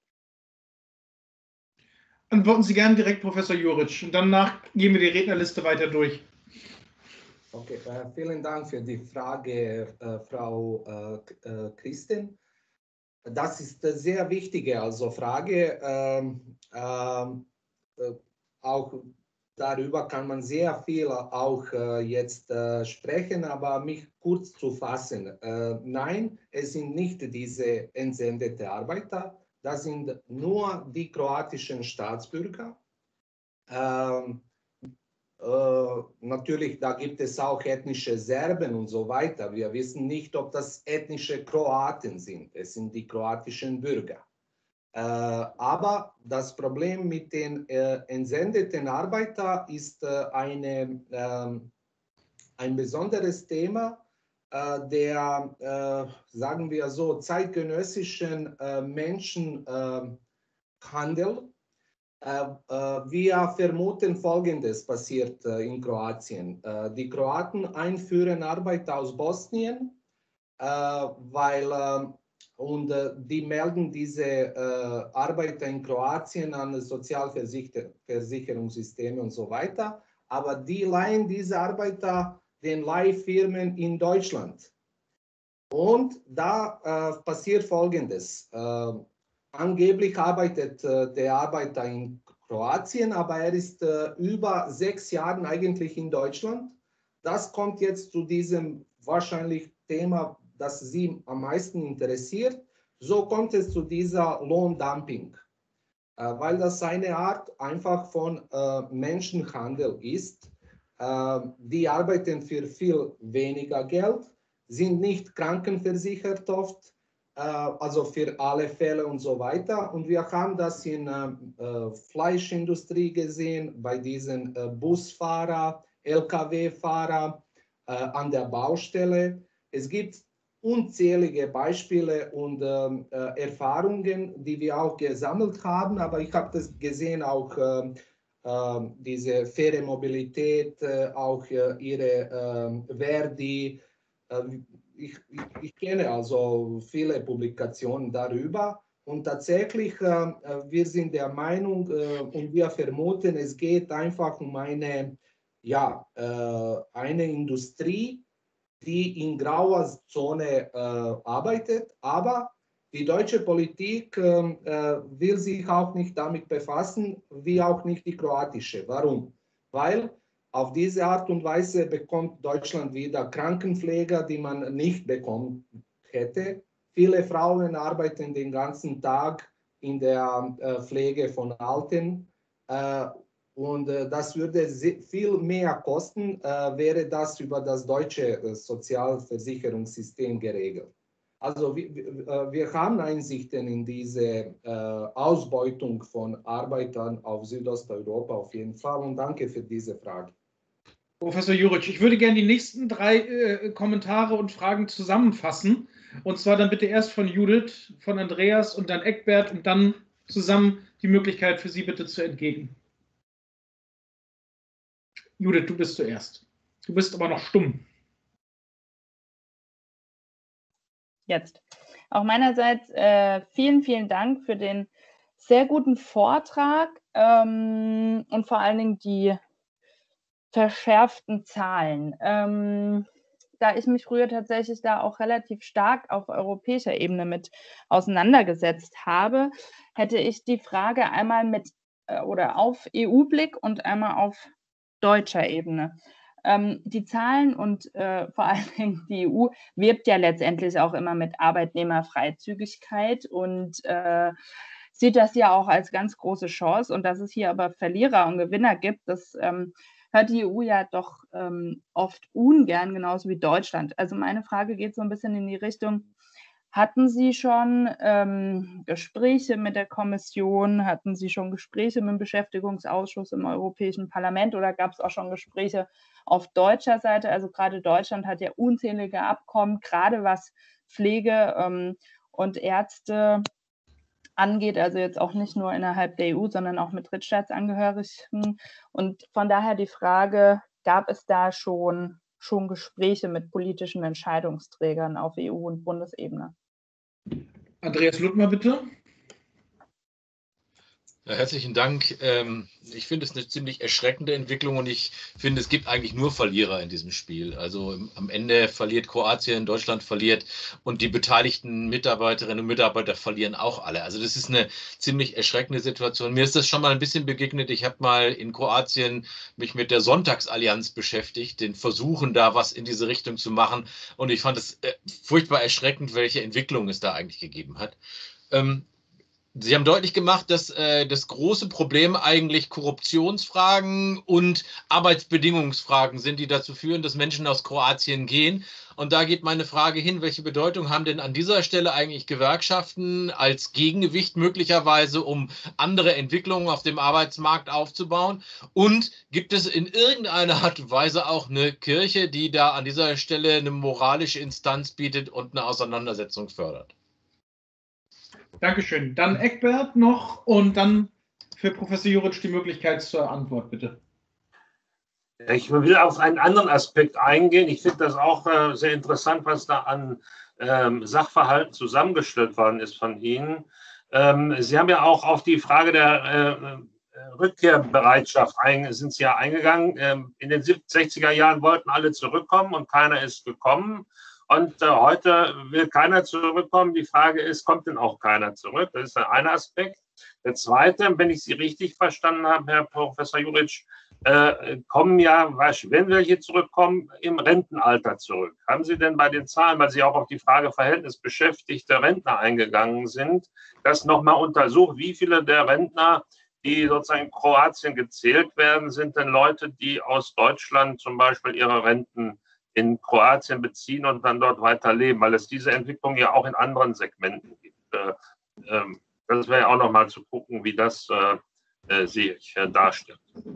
Antworten Sie gerne direkt, Professor Juric. Und danach gehen wir die Rednerliste weiter durch. Okay, äh, vielen Dank für die Frage, äh, Frau äh, äh, Christin. Das ist eine sehr wichtige also Frage. Ähm, ähm, äh, auch darüber kann man sehr viel auch äh, jetzt äh, sprechen, aber mich kurz zu fassen. Äh, nein, es sind nicht diese entsendeten Arbeiter, das sind nur die kroatischen Staatsbürger. Ähm, äh, natürlich, da gibt es auch ethnische Serben und so weiter. Wir wissen nicht, ob das ethnische Kroaten sind. Es sind die kroatischen Bürger. Äh, aber das Problem mit den äh, entsendeten Arbeitern ist äh, eine, äh, ein besonderes Thema äh, der, äh, sagen wir so, zeitgenössischen äh, Menschenhandel. Äh, äh, wir vermuten Folgendes passiert äh, in Kroatien. Äh, die Kroaten einführen Arbeiter aus Bosnien, äh, weil äh, und äh, die melden diese äh, Arbeiter in Kroatien an Sozialversicherungssysteme und so weiter. Aber die leihen diese Arbeiter den Leihfirmen in Deutschland. Und da äh, passiert Folgendes. Äh, angeblich arbeitet äh, der Arbeiter in Kroatien, aber er ist äh, über sechs Jahre eigentlich in Deutschland. Das kommt jetzt zu diesem wahrscheinlich Thema, das Sie am meisten interessiert. So kommt es zu dieser Lohndumping, äh, weil das eine Art einfach von äh, Menschenhandel ist. Äh, die arbeiten für viel weniger Geld, sind nicht krankenversichert oft, äh, also für alle Fälle und so weiter. Und wir haben das in der äh, Fleischindustrie gesehen, bei diesen äh, Busfahrer, L K W-Fahrer äh, an der Baustelle. Es gibt unzählige Beispiele und ähm, äh, Erfahrungen, die wir auch gesammelt haben, aber ich habe das gesehen, auch äh, äh, diese faire Mobilität, äh, auch äh, ihre äh, Verdi. Äh, ich, ich, ich kenne also viele Publikationen darüber und tatsächlich, äh, wir sind der Meinung äh, und wir vermuten, es geht einfach um eine, ja, äh, eine Industrie, die in grauer Zone äh, arbeitet, aber die deutsche Politik äh, will sich auch nicht damit befassen, wie auch nicht die kroatische. Warum? Weil auf diese Art und Weise bekommt Deutschland wieder Krankenpfleger, die man nicht bekommen hätte. Viele Frauen arbeiten den ganzen Tag in der äh, Pflege von Alten. Äh, und äh, das würde viel mehr kosten, äh, wäre das über das deutsche äh, Sozialversicherungssystem geregelt. Also wir, wir haben Einsichten in diese äh, Ausbeutung von Arbeitern auf Südosteuropa auf jeden Fall und danke für diese Frage. Professor Juric, ich würde gerne die nächsten drei äh, Kommentare und Fragen zusammenfassen. Und zwar dann bitte erst von Judith, von Andreas und dann Eckbert und dann zusammen die Möglichkeit für Sie bitte zu entgegen. Judith, du bist zuerst. Du bist aber noch stumm. Jetzt. Auch meinerseits äh, vielen, vielen Dank für den sehr guten Vortrag ähm, und vor allen Dingen die verschärften Zahlen. Ähm, da ich mich früher tatsächlich da auch relativ stark auf europäischer Ebene mit auseinandergesetzt habe, hätte ich die Frage einmal mit äh, oder auf E U-Blick und einmal auf deutscher Ebene. Ähm, die Zahlen und äh, vor allen Dingen die E U wirbt ja letztendlich auch immer mit Arbeitnehmerfreizügigkeit und äh, sieht das ja auch als ganz große Chance. Und dass es hier aber Verlierer und Gewinner gibt, das ähm, hört die E U ja doch ähm, oft ungern, genauso wie Deutschland. Also meine Frage geht so ein bisschen in die Richtung, hatten Sie schon ähm, Gespräche mit der Kommission, hatten Sie schon Gespräche mit dem Beschäftigungsausschuss im Europäischen Parlament oder gab es auch schon Gespräche auf deutscher Seite? Also gerade Deutschland hat ja unzählige Abkommen, gerade was Pflege ähm, und Ärzte angeht, also jetzt auch nicht nur innerhalb der E U, sondern auch mit Drittstaatsangehörigen. Und von daher die Frage, gab es da schon, schon Gespräche mit politischen Entscheidungsträgern auf E U- und Bundesebene? Andreas Ludmer, bitte. Ja, herzlichen Dank. Ich finde es eine ziemlich erschreckende Entwicklung und ich finde, es gibt eigentlich nur Verlierer in diesem Spiel. Also am Ende verliert Kroatien, Deutschland verliert und die beteiligten Mitarbeiterinnen und Mitarbeiter verlieren auch alle. Also das ist eine ziemlich erschreckende Situation. Mir ist das schon mal ein bisschen begegnet. Ich habe mal in Kroatien mich mit der Sonntagsallianz beschäftigt, den Versuchen, da was in diese Richtung zu machen. Und ich fand es furchtbar erschreckend, welche Entwicklung es da eigentlich gegeben hat. Sie haben deutlich gemacht, dass äh, das große Problem eigentlich Korruptionsfragen und Arbeitsbedingungsfragen sind, die dazu führen, dass Menschen aus Kroatien gehen. Und da geht meine Frage hin, welche Bedeutung haben denn an dieser Stelle eigentlich Gewerkschaften als Gegengewicht möglicherweise, um andere Entwicklungen auf dem Arbeitsmarkt aufzubauen? Und gibt es in irgendeiner Art und Weise auch eine Kirche, die da an dieser Stelle eine moralische Instanz bietet und eine Auseinandersetzung fördert? Dankeschön. Dann Eckbert noch und dann für Professor Juric die Möglichkeit zur Antwort, bitte. Ich will auf einen anderen Aspekt eingehen. Ich finde das auch äh, sehr interessant, was da an ähm, Sachverhalten zusammengestellt worden ist von Ihnen. Ähm, Sie haben ja auch auf die Frage der äh, Rückkehrbereitschaft ein, sind Sie ja eingegangen. Ähm, in den sechziger Jahren wollten alle zurückkommen und keiner ist gekommen. Und äh, heute will keiner zurückkommen. Die Frage ist, kommt denn auch keiner zurück? Das ist der eine Aspekt. Der zweite, wenn ich Sie richtig verstanden habe, Herr Professor Juric, äh, kommen ja, wenn wir hier zurückkommen, im Rentenalter zurück. Haben Sie denn bei den Zahlen, weil Sie auch auf die Frage verhältnisbeschäftigter Rentner eingegangen sind, das nochmal untersucht, wie viele der Rentner, die sozusagen in Kroatien gezählt werden, sind denn Leute, die aus Deutschland zum Beispiel ihre Renten in Kroatien beziehen und dann dort weiterleben, weil es diese Entwicklung ja auch in anderen Segmenten gibt. Das wäre ja auch noch mal zu gucken, wie das äh, sich äh, darstellt.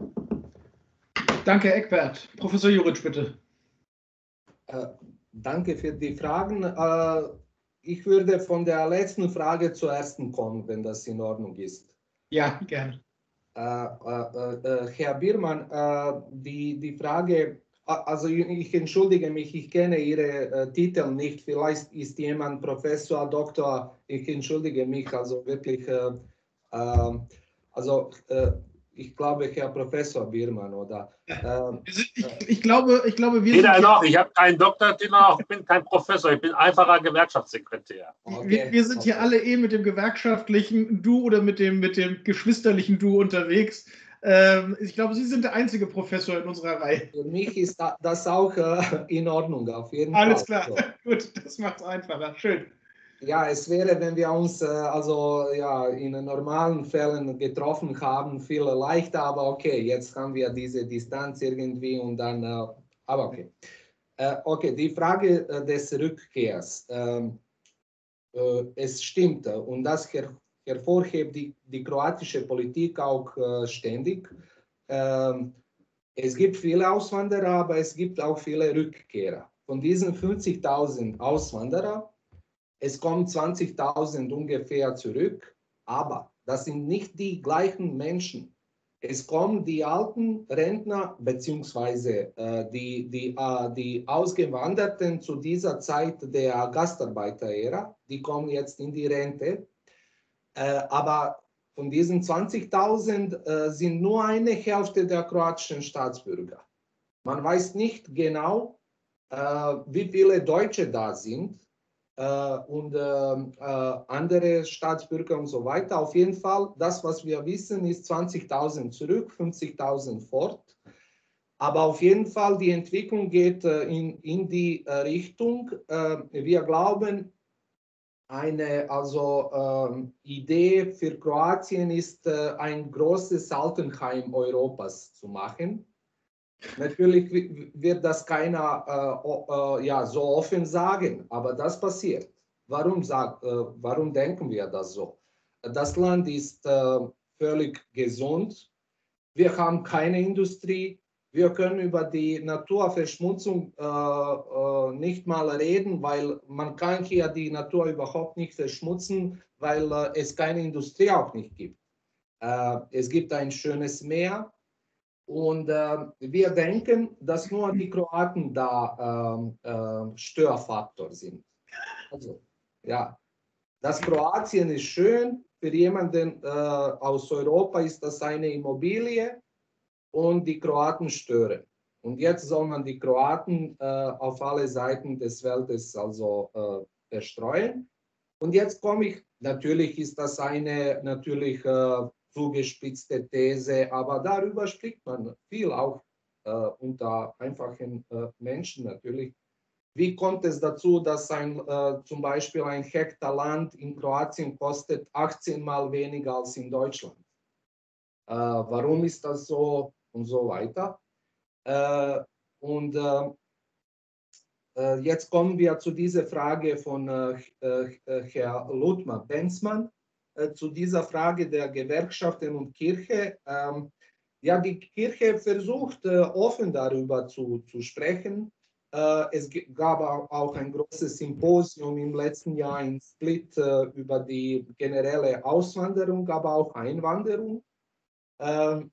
Danke, Eckbert. Professor Juric, bitte. Äh, danke für die Fragen. Äh, ich würde von der letzten Frage zur ersten kommen, wenn das in Ordnung ist. Ja, gerne. Äh, äh, äh, Herr Biermann, äh, die, die Frage, also ich entschuldige mich, ich kenne Ihre äh, Titel nicht. Vielleicht ist jemand Professor, Doktor. Ich entschuldige mich, also wirklich. Äh, äh, also äh, ich glaube, Herr Professor Biermann, oder? Äh, ich, ich, glaube, ich glaube, wir Weder sind noch. Ich habe keinen Doktortitel, ich bin kein Professor. Ich bin einfacher Gewerkschaftssekretär. Okay. Wir, wir sind okay. Hier alle eh mit dem gewerkschaftlichen Du oder mit dem, mit dem geschwisterlichen Du unterwegs. Ich glaube, Sie sind der einzige Professor in unserer Reihe. Für mich ist das auch in Ordnung, auf jeden Alles Fall. Alles klar, so. Gut, das macht es einfacher. Schön. Ja, es wäre, wenn wir uns also ja, in normalen Fällen getroffen haben, viel leichter, aber okay, jetzt haben wir diese Distanz irgendwie und dann, aber okay. Okay, die Frage des Rückkehrs. äh, es stimmt und das her hervorhebt die, die kroatische Politik auch äh, ständig. Ähm, es gibt viele Auswanderer, aber es gibt auch viele Rückkehrer. Von diesen fünfzigtausend Auswanderer, es kommen zwanzigtausend ungefähr zurück, aber das sind nicht die gleichen Menschen. Es kommen die alten Rentner beziehungsweise äh, die, die, äh, die Ausgewanderten zu dieser Zeit der Gastarbeiterära, die kommen jetzt in die Rente. Äh, aber von diesen zwanzigtausend äh, sind nur eine Hälfte der kroatischen Staatsbürger. Man weiß nicht genau, äh, wie viele Deutsche da sind äh, und äh, äh, andere Staatsbürger und so weiter. Auf jeden Fall, das, was wir wissen, ist zwanzigtausend zurück, fünfzigtausend fort. Aber auf jeden Fall, die Entwicklung geht äh, in, in die äh, Richtung. Äh, wir glauben, eine also, ähm, Idee für Kroatien ist, äh, ein großes Altenheim Europas zu machen. Natürlich wird das keiner äh, äh, ja, so offen sagen, aber das passiert. Warum, sagt, äh, warum denken wir das so? Das Land ist äh, völlig gesund. Wir haben keine Industrie. Wir können über die Naturverschmutzung äh, äh, nicht mal reden, weil man kann hier die Natur überhaupt nicht verschmutzen, weil äh, es keine Industrie auch nicht gibt. Äh, es gibt ein schönes Meer und äh, wir denken, dass nur die Kroaten da äh, äh, Störfaktor sind. Also, ja, das Kroatien ist schön. Für jemanden äh, aus Europa ist das eine Immobilie. Und die Kroaten stören. Und jetzt soll man die Kroaten äh, auf alle Seiten des Weltes also äh, verstreuen. Und jetzt komme ich, natürlich ist das eine natürlich äh, zugespitzte These, aber darüber spricht man viel auch äh, unter einfachen äh, Menschen natürlich. Wie kommt es dazu, dass ein, äh, zum Beispiel ein Hektar Land in Kroatien kostet achtzehn Mal weniger als in Deutschland? Äh, warum ist das so? Und so weiter. Äh, und äh, äh, jetzt kommen wir zu dieser Frage von äh, äh, Herr Ludmar Benzmann, äh, zu dieser Frage der Gewerkschaften und Kirche. Ähm, ja, die Kirche versucht äh, offen darüber zu, zu sprechen. Äh, es gab auch ein großes Symposium im letzten Jahr in Split äh, über die generelle Auswanderung, aber auch Einwanderung. Ähm,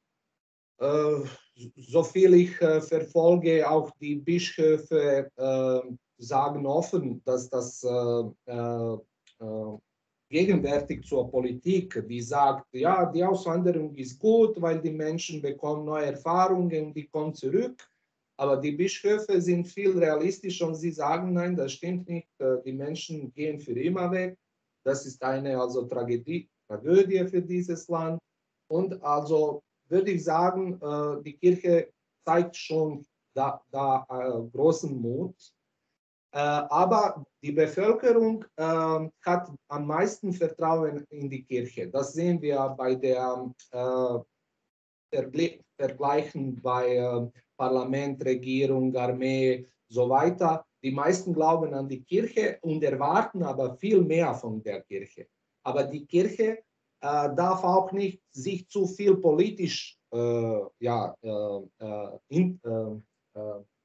äh, soviel ich äh, verfolge, auch die Bischöfe äh, sagen offen, dass das äh, äh, äh, gegenwärtig zur Politik, die sagt, ja, die Auswanderung ist gut, weil die Menschen bekommen neue Erfahrungen, die kommen zurück. Aber die Bischöfe sind viel realistischer und sie sagen, nein, das stimmt nicht, die Menschen gehen für immer weg. Das ist eine also Tragödie, Tragödie für dieses Land. Und also würde ich sagen, äh, die Kirche zeigt schon da, da äh, großen Mut. Äh, aber die Bevölkerung äh, hat am meisten Vertrauen in die Kirche. Das sehen wir bei der äh, Vergle Vergleichen bei äh, Parlament, Regierung, Armee, so weiter. Die meisten glauben an die Kirche und erwarten aber viel mehr von der Kirche. Aber die Kirche äh, darf auch nicht sich zu viel politisch äh, ja, äh, in, äh,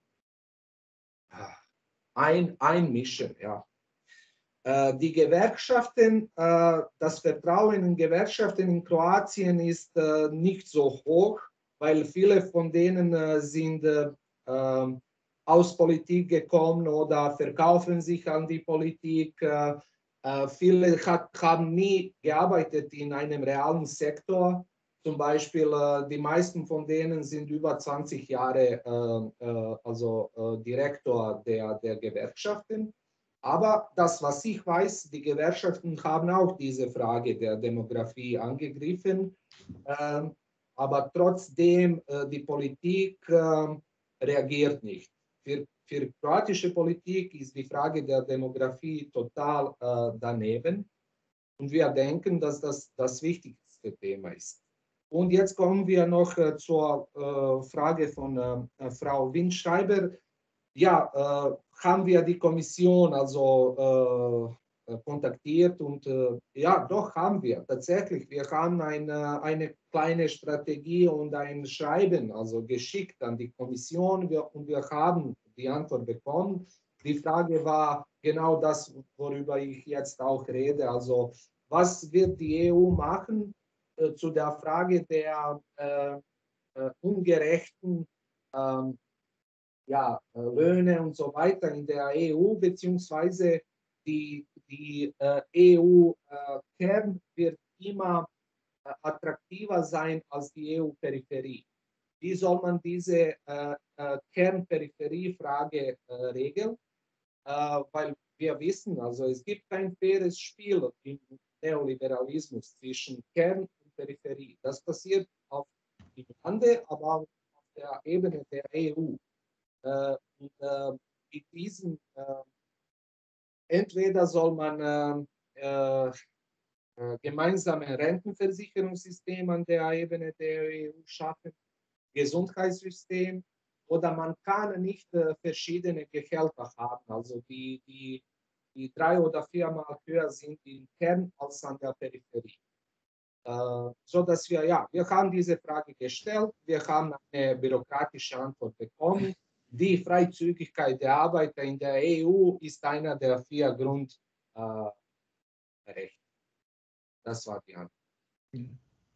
ein, einmischen. Ja. Äh, die Gewerkschaften, äh, das Vertrauen in Gewerkschaften in Kroatien ist äh, nicht so hoch, weil viele von denen äh, sind äh, aus Politik gekommen oder verkaufen sich an die Politik. Äh, äh, viele hat, haben nie gearbeitet in einem realen Sektor. Zum Beispiel, äh, die meisten von denen sind über zwanzig Jahre äh, äh, also äh, Direktor der, der Gewerkschaften. Aber das, was ich weiß, die Gewerkschaften haben auch diese Frage der Demografie angegriffen. Äh, aber trotzdem, äh, die Politik äh, reagiert nicht. Für, für kroatische Politik ist die Frage der Demografie total äh, daneben. Und wir denken, dass das das wichtigste Thema ist. Und jetzt kommen wir noch äh, zur äh, Frage von äh, Frau Windschreiber. Ja, äh, haben wir die Kommission also kontaktiert und äh, ja, doch haben wir tatsächlich. Wir haben eine, eine kleine Strategie und ein Schreiben, also geschickt an die Kommission wir, und wir haben die Antwort bekommen. Die Frage war genau das, worüber ich jetzt auch rede. Also was wird die E U machen äh, zu der Frage der äh, äh, ungerechten ähm, ja, Löhne und so weiter in der E U, beziehungsweise die, die äh, E U-Kern äh, wird immer äh, attraktiver sein als die E U-Peripherie. Wie soll man diese äh, äh, Kern-Peripherie-Frage äh, regeln? Äh, weil wir wissen, also es gibt kein faires Spiel im Neoliberalismus zwischen Kern und Peripherie. Das passiert auf dem Lande, aber auch auf der Ebene der E U. Äh, und, äh, mit diesen äh, entweder soll man äh, äh, gemeinsame Rentenversicherungssystem an der Ebene der E U schaffen, Gesundheitssystem, oder man kann nicht äh, verschiedene Gehälter haben, also die, die, die drei oder viermal höher sind im Kern als an der Peripherie. Äh, so dass wir, ja, wir haben diese Frage gestellt, wir haben eine bürokratische Antwort bekommen. Die Freizügigkeit der Arbeiter in der E U ist einer der vier Grundrechte. Äh, das war die Antwort.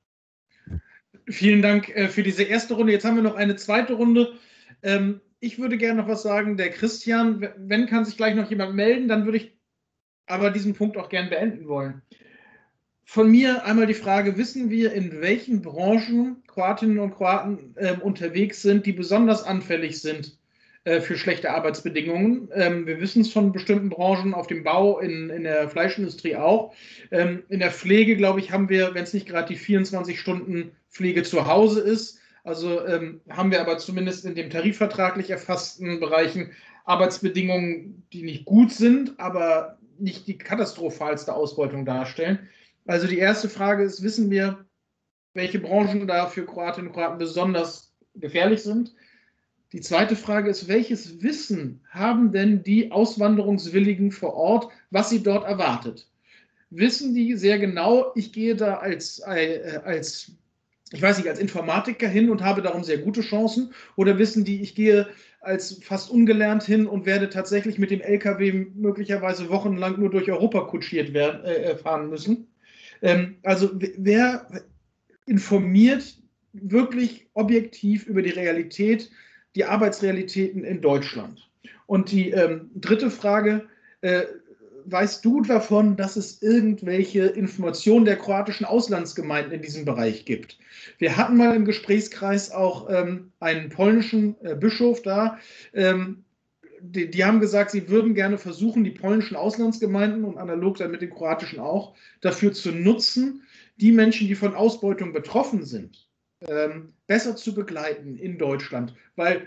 Vielen Dank äh, für diese erste Runde. Jetzt haben wir noch eine zweite Runde. Ähm, ich würde gerne noch was sagen. Der Christian, wenn kann sich gleich noch jemand melden, dann würde ich aber diesen Punkt auch gerne beenden wollen. Von mir einmal die Frage, wissen wir, in welchen Branchen Kroatinnen und Kroaten äh, unterwegs sind, die besonders anfällig sind äh, für schlechte Arbeitsbedingungen? Ähm, wir wissen es von bestimmten Branchen, auf dem Bau, in, in der Fleischindustrie auch. Ähm, in der Pflege, glaube ich, haben wir, wenn es nicht gerade die vierundzwanzig Stunden Pflege zu Hause ist, also ähm, haben wir aber zumindest in den tarifvertraglich erfassten Bereichen Arbeitsbedingungen, die nicht gut sind, aber nicht die katastrophalste Ausbeutung darstellen. Also die erste Frage ist, wissen wir, welche Branchen da für Kroatinnen und Kroaten besonders gefährlich sind? Die zweite Frage ist, welches Wissen haben denn die Auswanderungswilligen vor Ort, was sie dort erwartet? Wissen die sehr genau, ich gehe da als, äh, als, ich weiß nicht, als Informatiker hin und habe darum sehr gute Chancen? Oder wissen die, ich gehe als fast ungelernt hin und werde tatsächlich mit dem L K W möglicherweise wochenlang nur durch Europa kutschiert werden, äh, fahren müssen? Also wer informiert wirklich objektiv über die Realität, die Arbeitsrealitäten in Deutschland? Und die ähm, dritte Frage, äh, weißt du davon, dass es irgendwelche Informationen der kroatischen Auslandsgemeinden in diesem Bereich gibt? Wir hatten mal im Gesprächskreis auch ähm, einen polnischen äh, Bischof da, ähm, Die, die haben gesagt, sie würden gerne versuchen, die polnischen Auslandsgemeinden und analog dann mit den kroatischen auch, dafür zu nutzen, die Menschen, die von Ausbeutung betroffen sind, ähm, besser zu begleiten in Deutschland. Weil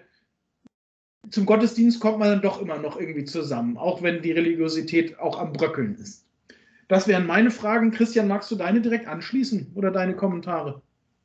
zum Gottesdienst kommt man dann doch immer noch irgendwie zusammen, auch wenn die Religiosität auch am Bröckeln ist. Das wären meine Fragen. Christian, magst du deine direkt anschließen oder deine Kommentare?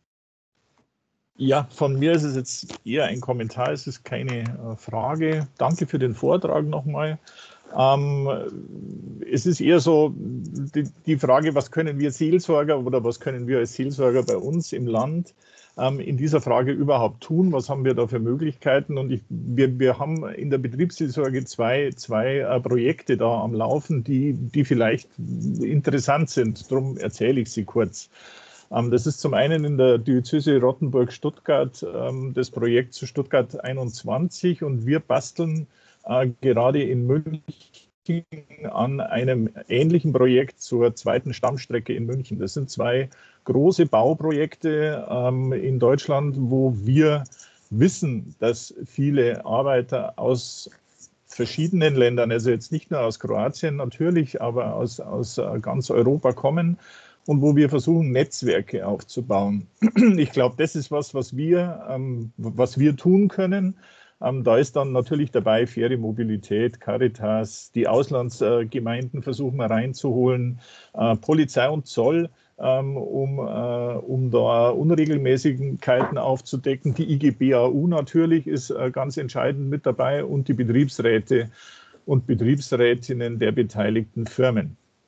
Ja, von mir ist es jetzt eher ein Kommentar, es ist keine äh, Frage. Danke für den Vortrag nochmal. Ähm, es ist eher so die, die Frage, was können wir Seelsorger oder was können wir als Seelsorger bei uns im Land ähm, in dieser Frage überhaupt tun? Was haben wir da für Möglichkeiten? Und ich, wir, wir haben in der Betriebsseelsorge zwei, zwei äh, Projekte da am Laufen, die, die vielleicht interessant sind. Darum erzähle ich sie kurz. Das ist zum einen in der Diözese Rottenburg-Stuttgart das Projekt zu Stuttgart einundzwanzig und wir basteln gerade in München an einem ähnlichen Projekt zur zweiten Stammstrecke in München. Das sind zwei große Bauprojekte in Deutschland, wo wir wissen, dass viele Arbeiter aus verschiedenen Ländern, also jetzt nicht nur aus Kroatien natürlich, aber aus, aus ganz Europa kommen. Und wo wir versuchen, Netzwerke aufzubauen. Ich glaube, das ist was, was wir, ähm, was wir tun können. Ähm, da ist dann natürlich dabei faire Mobilität, Caritas, die Auslandsgemeinden versuchen wir reinzuholen, äh, Polizei und Zoll, ähm, um, äh, um da Unregelmäßigkeiten aufzudecken. Die I G B A U natürlich ist äh, ganz entscheidend mit dabei und die Betriebsräte und Betriebsrätinnen der beteiligten Firmen.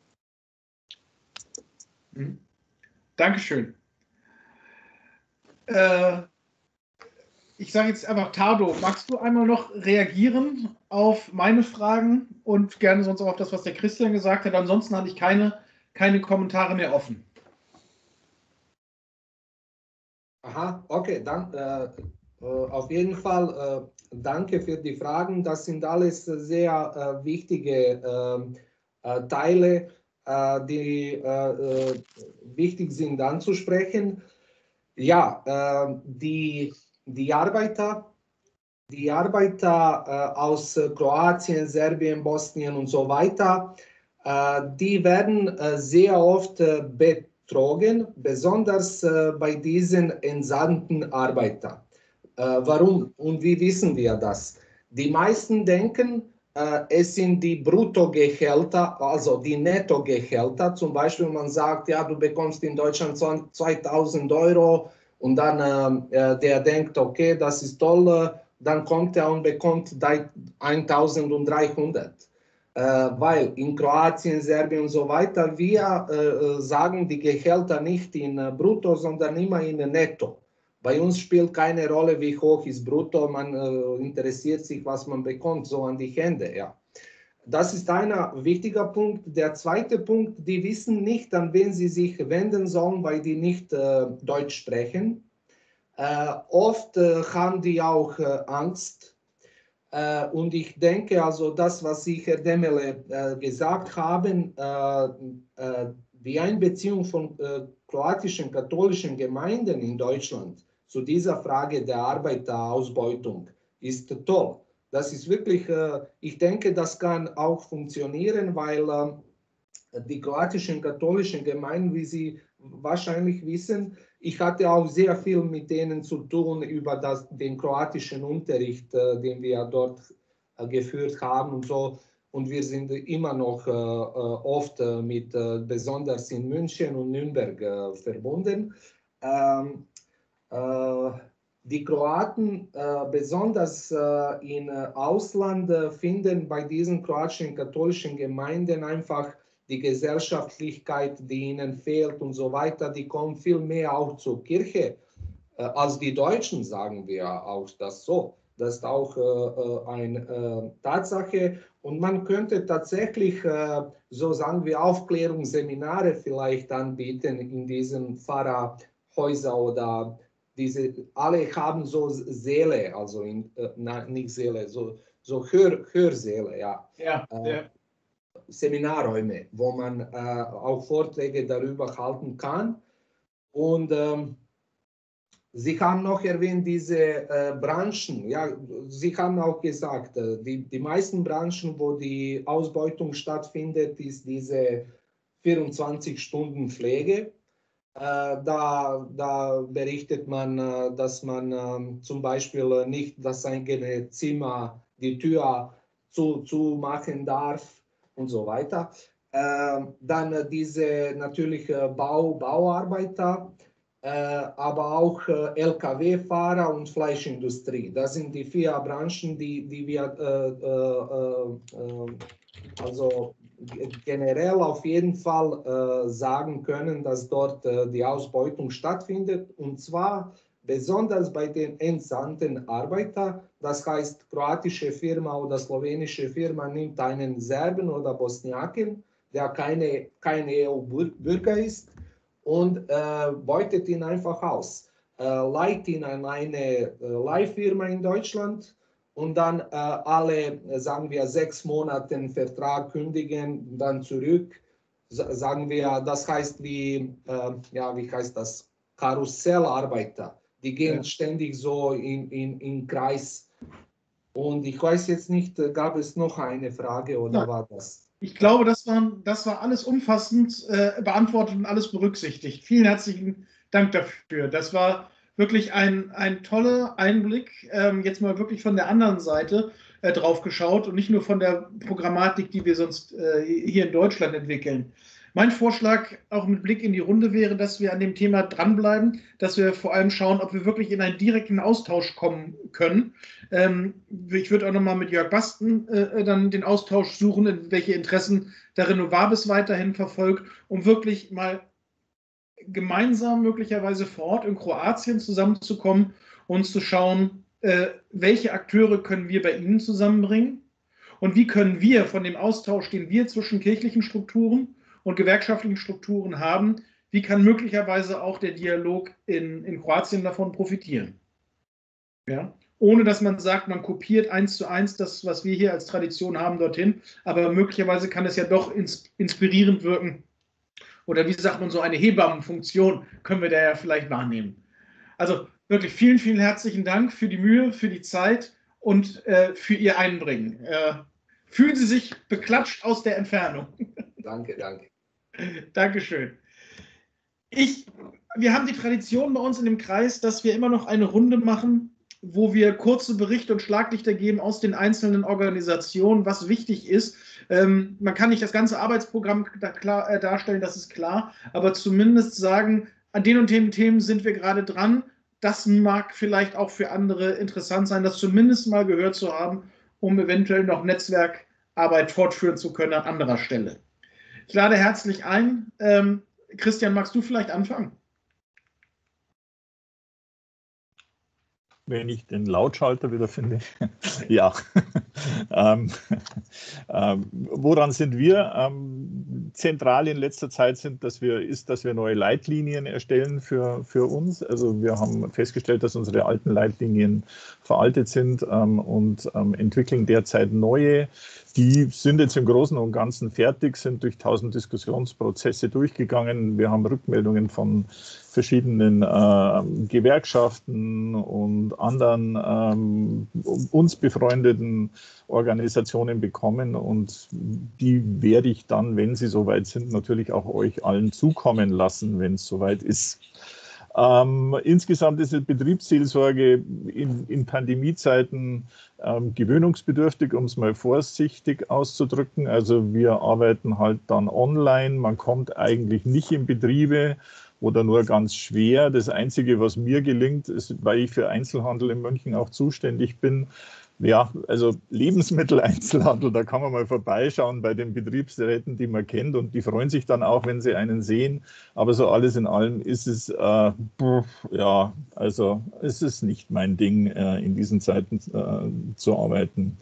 Mhm. Dankeschön. Äh, ich sage jetzt einfach, Tado, magst du einmal noch reagieren auf meine Fragen und gerne sonst auch auf das, was der Christian gesagt hat? Ansonsten hatte ich keine, keine Kommentare mehr offen. Aha, okay, dann äh, äh, auf jeden Fall äh, danke für die Fragen. Das sind alles sehr äh, wichtige äh, äh, Teile, äh, die äh, äh, wichtig sind anzusprechen. Ja, äh, die, die Arbeiter, die Arbeiter äh, aus Kroatien, Serbien, Bosnien und so weiter, äh, die werden äh, sehr oft äh, betrogen, besonders äh, bei diesen entsandten Arbeitern. Äh, warum und wie wissen wir das? Die meisten denken, äh, es sind die Bruttogehälter, also die Nettogehälter. Zum Beispiel, man sagt, ja, du bekommst in Deutschland zweitausend Euro und dann äh, der denkt, okay, das ist toll, dann kommt er und bekommt eintausenddreihundert. Äh, weil in Kroatien, Serbien und so weiter, wir äh, sagen die Gehälter nicht in äh, Brutto, sondern immer in Netto. Bei uns spielt keine Rolle, wie hoch ist Brutto, man äh, interessiert sich, was man bekommt, so an die Hände. Ja. Das ist ein wichtiger Punkt. Der zweite Punkt, die wissen nicht, an wen sie sich wenden sollen, weil die nicht äh, Deutsch sprechen. Äh, oft äh, haben die auch äh, Angst. Äh, und ich denke, also das, was Sie, Herr Demele, äh, gesagt haben, äh, äh, die Einbeziehung von äh, kroatischen katholischen Gemeinden in Deutschland zu dieser Frage der Arbeiterausbeutung ist toll. Das ist wirklich, äh, ich denke, das kann auch funktionieren, weil äh, die kroatischen katholischen Gemeinden, wie Sie wahrscheinlich wissen, ich hatte auch sehr viel mit denen zu tun über das, den kroatischen Unterricht, äh, den wir dort äh, geführt haben und so. Und wir sind immer noch äh, oft äh, mit, äh, besonders in München und Nürnberg äh, verbunden. Ähm, äh, die Kroaten, äh, besonders äh, im Ausland, äh, finden bei diesen kroatischen katholischen Gemeinden einfach die Gesellschaftlichkeit, die ihnen fehlt und so weiter, die kommen viel mehr auch zur Kirche äh, als die Deutschen, sagen wir auch das so. Das ist auch äh, eine äh, Tatsache. Und man könnte tatsächlich, äh, so sagen wir, Aufklärungsseminare vielleicht anbieten in diesen Pfarrhäusern oder diese, alle haben so Säle, also in, äh, nein, nicht Säle, so, so Hör, Hörsäle, ja. Ja, äh, ja. Seminarräume, wo man äh, auch Vorträge darüber halten kann. Und ähm, Sie haben noch erwähnt, diese äh, Branchen. Ja, Sie haben auch gesagt, äh, die, die meisten Branchen, wo die Ausbeutung stattfindet, ist diese vierundzwanzig Stunden Pflege. Äh, da, da berichtet man, äh, dass man äh, zum Beispiel nicht das eigene Zimmer, die Tür zu, zu machen darf und so weiter. Äh, dann äh, diese natürlich äh, Bau, Bauarbeiter, äh, aber auch äh, L K W-Fahrer und Fleischindustrie. Das sind die vier Branchen, die, die wir äh, äh, äh, also generell auf jeden Fall äh, sagen können, dass dort äh, die Ausbeutung stattfindet, und zwar besonders bei den entsandten Arbeitern. Das heißt, kroatische Firma oder slowenische Firma nimmt einen Serben oder Bosniaken, der keine, kein E U-Bürger ist, und äh, beutet ihn einfach aus. Äh, leiht ihn an eine äh, Leihfirma in Deutschland und dann äh, alle, sagen wir, sechs Monate den Vertrag kündigen, dann zurück. Sagen wir, das heißt wie, äh, ja, wie heißt das? Karussellarbeiter. Die gehen ja ständig so in, in, in Kreis. Und ich weiß jetzt nicht, gab es noch eine Frage oder ja, war das? Ich glaube, das war, das war alles umfassend äh, beantwortet und alles berücksichtigt. Vielen herzlichen Dank dafür. Das war wirklich ein, ein toller Einblick, ähm, jetzt mal wirklich von der anderen Seite äh, drauf geschaut und nicht nur von der Programmatik, die wir sonst äh, hier in Deutschland entwickeln. Mein Vorschlag, auch mit Blick in die Runde, wäre, dass wir an dem Thema dranbleiben, dass wir vor allem schauen, ob wir wirklich in einen direkten Austausch kommen können. Ähm, ich würde auch nochmal mit Jörg Basten äh, dann den Austausch suchen, welche Interessen der Renovabis weiterhin verfolgt, um wirklich mal gemeinsam möglicherweise vor Ort in Kroatien zusammenzukommen und zu schauen, äh, welche Akteure können wir bei Ihnen zusammenbringen und wie können wir von dem Austausch, den wir zwischen kirchlichen Strukturen und gewerkschaftlichen Strukturen haben, wie kann möglicherweise auch der Dialog in, in Kroatien davon profitieren. Ja? Ohne dass man sagt, man kopiert eins zu eins das, was wir hier als Tradition haben, dorthin, aber möglicherweise kann es ja doch ins, inspirierend wirken. Oder wie sagt man, so eine Hebammenfunktion können wir da ja vielleicht wahrnehmen. Also wirklich vielen, vielen herzlichen Dank für die Mühe, für die Zeit und äh, für Ihr Einbringen. Äh, fühlen Sie sich beklatscht aus der Entfernung. Danke, danke. Dankeschön. Ich, wir haben die Tradition bei uns in dem Kreis, dass wir immer noch eine Runde machen, wo wir kurze Berichte und Schlaglichter geben aus den einzelnen Organisationen, was wichtig ist. Ähm, man kann nicht das ganze Arbeitsprogramm da klar, äh, darstellen, das ist klar, aber zumindest sagen, an den und den Themen sind wir gerade dran. Das mag vielleicht auch für andere interessant sein, das zumindest mal gehört zu haben, um eventuell noch Netzwerkarbeit fortführen zu können an anderer Stelle. Ich lade herzlich ein. Ähm, Christian, magst du vielleicht anfangen? Wenn ich den Lautschalter wieder finde. Ja. ähm, ähm, woran sind wir? Ähm, zentral in letzter Zeit sind, dass wir, ist, dass wir neue Leitlinien erstellen für, für uns. Also wir haben festgestellt, dass unsere alten Leitlinien veraltet sind ähm, und ähm, entwickeln derzeit neue. Die sind jetzt im Großen und Ganzen fertig, sind durch tausend Diskussionsprozesse durchgegangen. Wir haben Rückmeldungen von verschiedenen äh, Gewerkschaften und anderen ähm, uns befreundeten Organisationen bekommen und die werde ich dann, wenn sie soweit sind, natürlich auch euch allen zukommen lassen, wenn es soweit ist. Ähm, insgesamt ist die Betriebsseelsorge in, in Pandemiezeiten ähm, gewöhnungsbedürftig, um es mal vorsichtig auszudrücken. Also wir arbeiten halt dann online, man kommt eigentlich nicht in Betriebe oder nur ganz schwer. Das Einzige, was mir gelingt, ist, weil ich für Einzelhandel in München auch zuständig bin, ja, also Lebensmitteleinzelhandel, da kann man mal vorbeischauen bei den Betriebsräten, die man kennt und die freuen sich dann auch, wenn sie einen sehen. Aber so alles in allem ist es, äh, ja, also es ist nicht mein Ding, äh, in diesen Zeiten äh, zu arbeiten.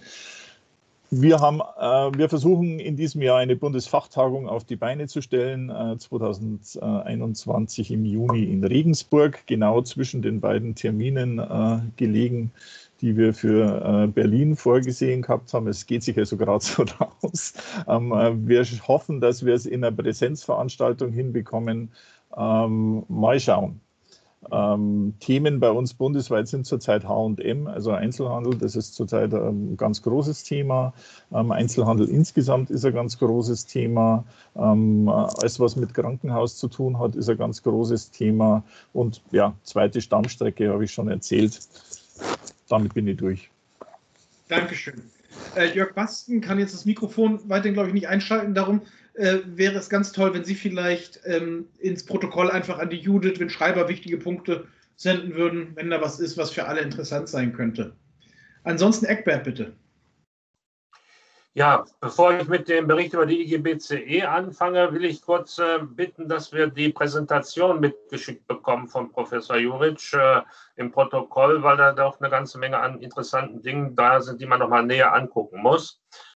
Wir, haben, äh, wir versuchen in diesem Jahr eine Bundesfachtagung auf die Beine zu stellen, äh, zweitausendeinundzwanzig im Juni in Regensburg, genau zwischen den beiden Terminen äh, gelegen, die wir für äh, Berlin vorgesehen gehabt haben. Es geht sich also gerade so raus. Ähm, äh, wir hoffen, dass wir es in einer Präsenzveranstaltung hinbekommen. Ähm, mal schauen. Ähm, Themen bei uns bundesweit sind zurzeit H und M, also Einzelhandel, das ist zurzeit ein ganz großes Thema. Ähm, Einzelhandel insgesamt ist ein ganz großes Thema. Ähm, alles, was mit Krankenhaus zu tun hat, ist ein ganz großes Thema. Und ja, zweite Stammstrecke habe ich schon erzählt. Damit bin ich durch. Dankeschön. Äh, Jörg Basten kann jetzt das Mikrofon weiterhin, glaube ich, nicht einschalten. Darum äh, wäre es ganz toll, wenn Sie vielleicht ähm, ins Protokoll einfach an die Judith, wenn Schreiber wichtige Punkte senden würden, wenn da was ist, was für alle interessant sein könnte. Ansonsten Eckbert, bitte. Ja, bevor ich mit dem Bericht über die I G B C E anfange, will ich kurz äh, bitten, dass wir die Präsentation mitgeschickt bekommen von Professor Juric äh, im Protokoll, weil da doch eine ganze Menge an interessanten Dingen da sind, die man noch mal näher angucken muss.